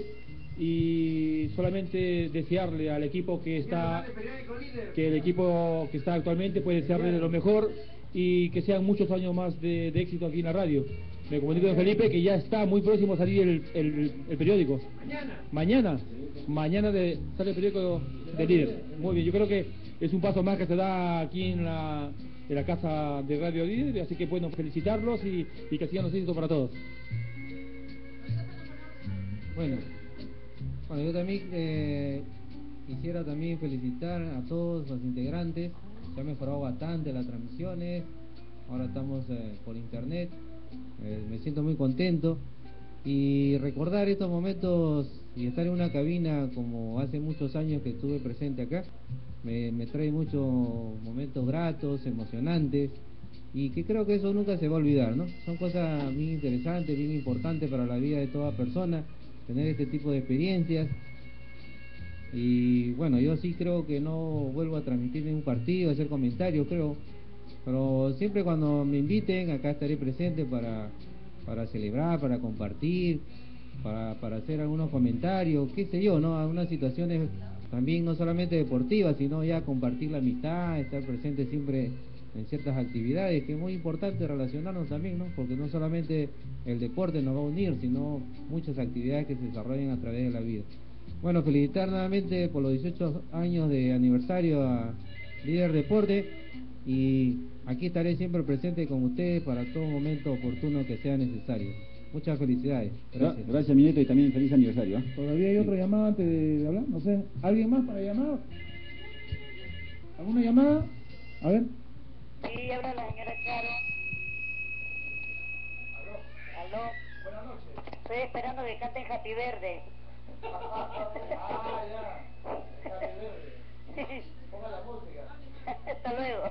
y solamente desearle al equipo que está actualmente, pues desearle lo mejor y que sean muchos años más de éxito aquí en la radio. Me comunico con Felipe que ya está muy próximo a salir el periódico. Mañana sale el periódico de Líder. Muy bien, yo creo que es un paso más que se da aquí en la casa de Radio Líder, así que bueno, felicitarlos y que sigan los éxitos para todos. Bueno, yo también quisiera también felicitar a todos los integrantes. Se ha mejorado bastante las transmisiones. Ahora estamos por internet. Me siento muy contento. y recordar estos momentos y estar en una cabina como hace muchos años que estuve presente acá, me trae muchos momentos gratos, emocionantes, y que creo que eso nunca se va a olvidar, ¿no? Son cosas bien interesantes, bien importantes para la vida de toda persona, tener este tipo de experiencias. Y bueno, yo sí creo que no vuelvo a transmitir en un partido, hacer comentarios, creo, pero siempre cuando me inviten acá estaré presente para celebrar, para compartir, para hacer algunos comentarios, qué sé yo, ¿no? Algunas situaciones también no solamente deportivas, sino ya compartir la amistad, estar presente siempre en ciertas actividades, que es muy importante relacionarnos también, ¿no? Porque no solamente el deporte nos va a unir, sino muchas actividades que se desarrollan a través de la vida. Bueno, felicitar nuevamente por los 18 años de aniversario a Líder Deporte, y aquí estaré siempre presente con ustedes para todo momento oportuno que sea necesario. Muchas felicidades. Gracias. Gracias, mi nieto, y también feliz aniversario. ¿Eh? Todavía hay otra llamada antes de hablar, no sé. ¿Alguien más para llamar? ¿Alguna llamada? A ver. Sí, habla la señora Charo. Aló. Buenas noches. Estoy esperando que canten Happy Verde. Ah, ya. Happy Verde. Ponga la música. Hasta luego.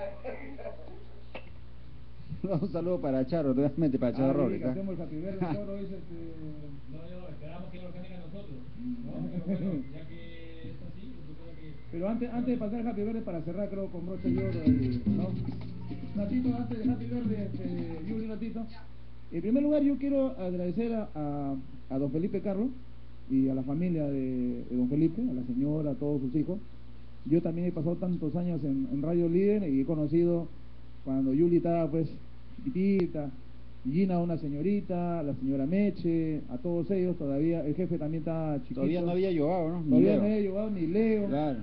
Un saludo para Charo, realmente para Charo Robles. ¿Ah? Hacemos el Happy Verde, Charo, dice No, esperamos que lo canten a nosotros, ¿no? Pero bueno, ya que es así, yo creo que... Pero antes de pasar el Happy Verde, para cerrar, creo, con broche de oro, ¿no? Natito, antes del Happy Verde, Yuri, Natito. En primer lugar, yo quiero agradecer a don Felipe Carlos y a la familia de don Felipe, a la señora, a todos sus hijos. Yo también he pasado tantos años en Radio Líder y he conocido cuando Yuli estaba pues chiquitita, Gina una señorita, la señora Meche, a todos ellos todavía, el jefe también estaba chiquito. Todavía no había llegado, ¿no? Todavía no había llegado ni Leo. Claro.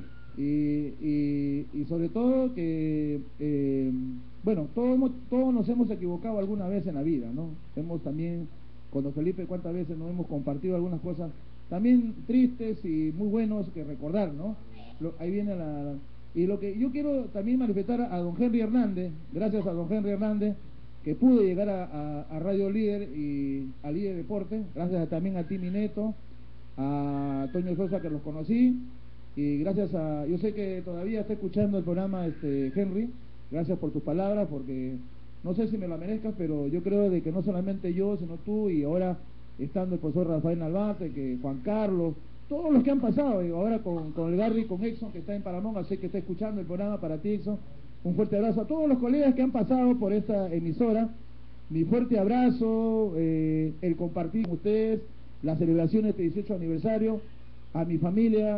Y sobre todo que, bueno, todos nos hemos equivocado alguna vez en la vida, ¿no? Hemos también, con don Felipe, cuántas veces nos hemos compartido algunas cosas también tristes y muy buenos que recordar, ¿no? Ahí viene y lo que yo quiero también manifestar a don Henry Hernández, gracias a don Henry Hernández, que pude llegar a Radio Líder y a Líder Deporte, gracias también a ti, mi neto, a Toño Sosa, que los conocí, y gracias yo sé que todavía está escuchando el programa Henry, gracias por tus palabras, porque no sé si me lo merezcas, pero yo creo de que no solamente yo, sino tú, y ahora estando el profesor Rafael Albarte, que Juan Carlos, todos los que han pasado, y ahora con el Garry, con Exxon, que está en Paramount, sé que está escuchando el programa, para ti, Exxon, un fuerte abrazo a todos los colegas que han pasado por esta emisora, mi fuerte abrazo, el compartir con ustedes la celebración de este 18 aniversario, a mi familia,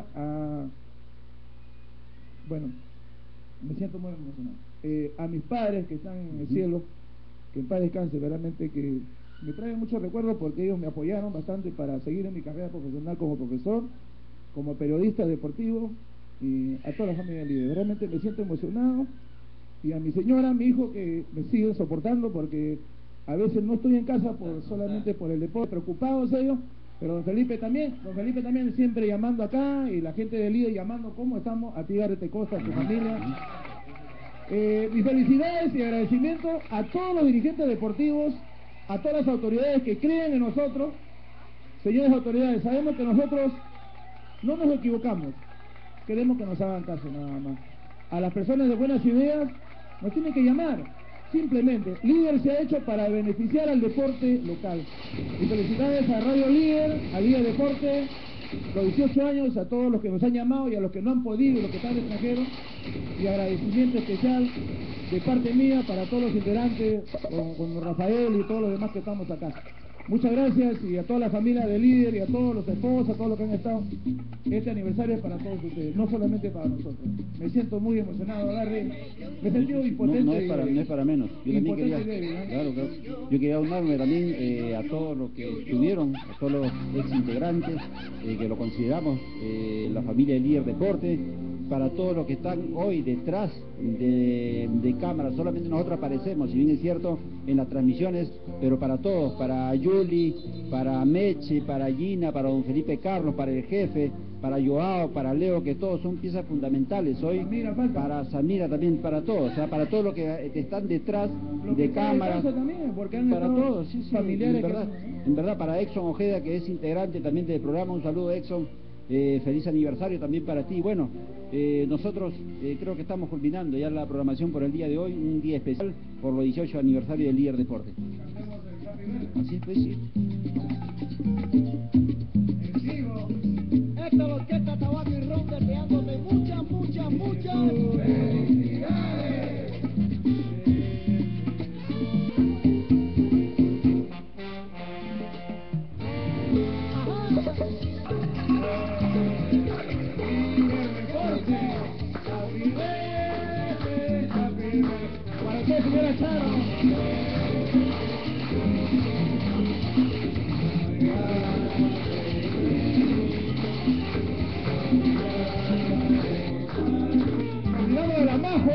bueno, me siento muy emocionado, a mis padres que están en el cielo, que en paz descanse, verdaderamente que me trae muchos recuerdos porque ellos me apoyaron bastante para seguir en mi carrera profesional como profesor, como periodista deportivo, y a toda la familia de Líder. Realmente me siento emocionado, y a mi señora, a mi hijo, que me siguen soportando porque a veces no estoy en casa solamente por el deporte, preocupados ellos, pero don Felipe también siempre llamando acá, y la gente de Líder llamando cómo estamos, a ti Garrete Costa, a tu familia. Mis felicidades y agradecimiento a todos los dirigentes deportivos, a todas las autoridades que creen en nosotros. Señores autoridades, sabemos que nosotros no nos equivocamos, queremos que nos hagan caso nada más. A las personas de buenas ideas nos tienen que llamar, simplemente. Líder se ha hecho para beneficiar al deporte local. Y felicidades a Radio Líder, a Líder Deporte, los 18 años, a todos los que nos han llamado y a los que no han podido, los que están extranjeros, y agradecimiento especial de parte mía para todos los integrantes, con Rafael y todos los demás que estamos acá. Muchas gracias, y a toda la familia de Líder y a todos los esposos, a todos los que han estado. Este aniversario es para todos ustedes, no solamente para nosotros. Me siento muy emocionado, Garry. Me he sentido impotente. No es para menos. Yo también quería, débil, ¿no? claro, yo quería unarme también a todos los que estuvieron, a todos los ex integrantes, que lo consideramos la familia de Líder Deporte, para todos los que están hoy detrás de cámara. Solamente nosotros aparecemos, si bien es cierto, en las transmisiones, pero para todos, para Yuli, para Meche, para Gina, para don Felipe Carlos, para el jefe, para Joao, para Leo, que todos son piezas fundamentales hoy, para Samira también, para todos, o sea, para todos los que están detrás de cámara, para todos, sí, familiares en verdad, para Exxon Ojeda, que es integrante también del programa, un saludo Exxon, feliz aniversario también para ti. Bueno, nosotros creo que estamos culminando ya la programación por el día de hoy, un día especial por los 18 aniversario del Líder Deporte. Así es, pues, sí. Esta es la orquesta Tabaco y Ron deseándote muchas felicidades. ¿Para qué, señora Charo? Olvidamos de la Majo,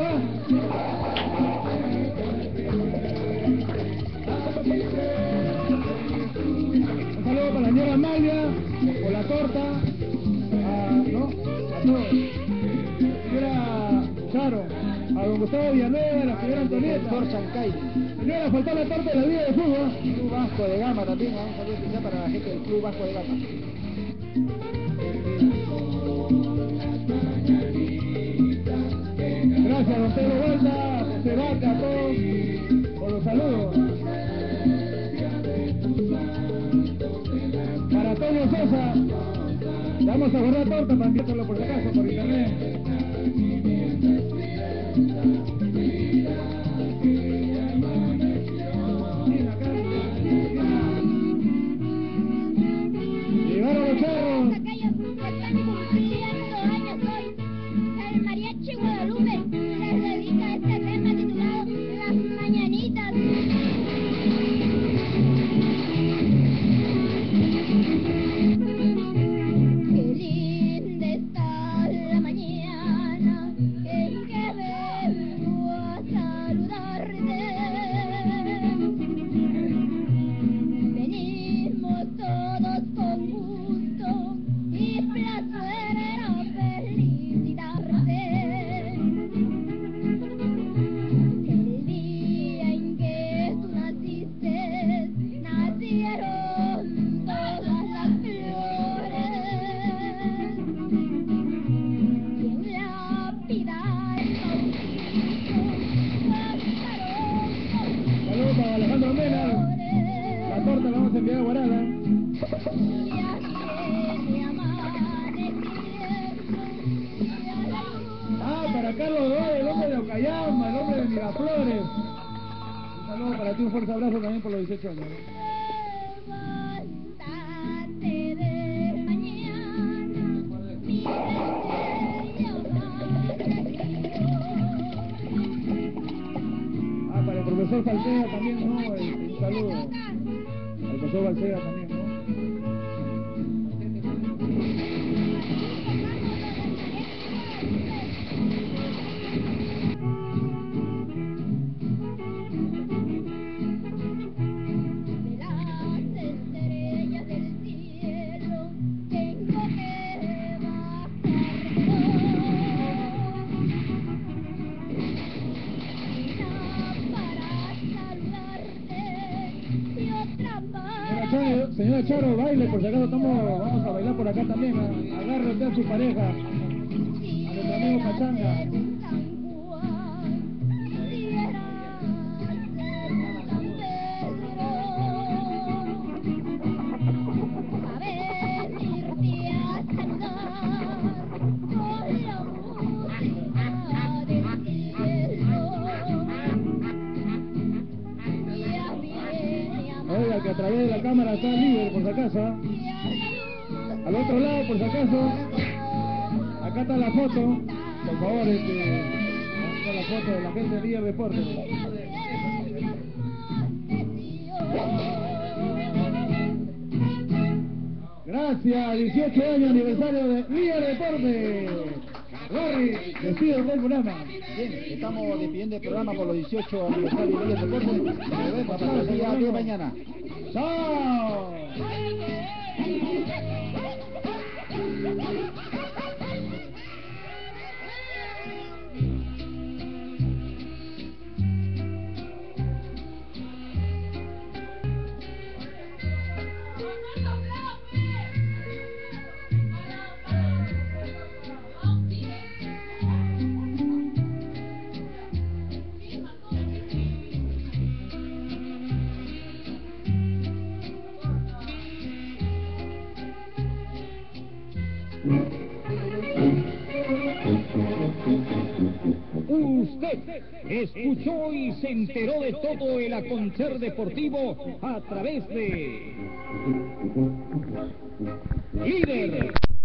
Un saludo para la señora Amalia, por la torta, a todos. Señora Charo, a don Gustavo Villanueva, a la señora Antonieta. Señora, faltó la torta de la Liga de Fútbol. Club Vasco de Gama también, un saludo especial para la gente del Club Vasco de Gama. Gracias, don Pedro Huerta, José Vaca, a todos por los saludos. Para Antonio Sosa, le vamos a guardar torta para enviárselo por si acaso, por internet. Llegaron los charros. El mariachi Guadalupe les dedica este tema titulado Las Mañanitas. Qué linda está la mañana en que vengo a saludarte. Venimos todos con gusto y placer a felicitarte. El día en que tú naciste, nacieron todas las flores. Y en la vida el bautizo Saludos para Alejandro Mena. La torta la vamos a enviar a Guarada. Para Carlos Doy, el hombre de Ocayama, el hombre de Miraflores. Un saludo para ti, un fuerte abrazo también por los 18 años. de mañana, Para el profesor Falcea también, ¿no? Un saludo. Al profesor Falcea también, ¿no? Señora Charo, baile, por si acaso vamos a bailar por acá también. Agárrate a su pareja, a nuestro amigo Pachanga. Oiga, que a través de la cámara está libre, por si acaso. Al otro lado, por si acaso. Acá está la foto. Por favor, está la foto de la gente de Líder Deporte. Gracias, 18 años aniversario de Líder Deporte. Larry, despido del programa. Bien, estamos despidiendo el programa por los 18 aniversario de Liga Deportes. Nos vemos hasta el día de mañana. ¡Chao! Usted escuchó y se enteró de todo el acontecer deportivo a través de Líder.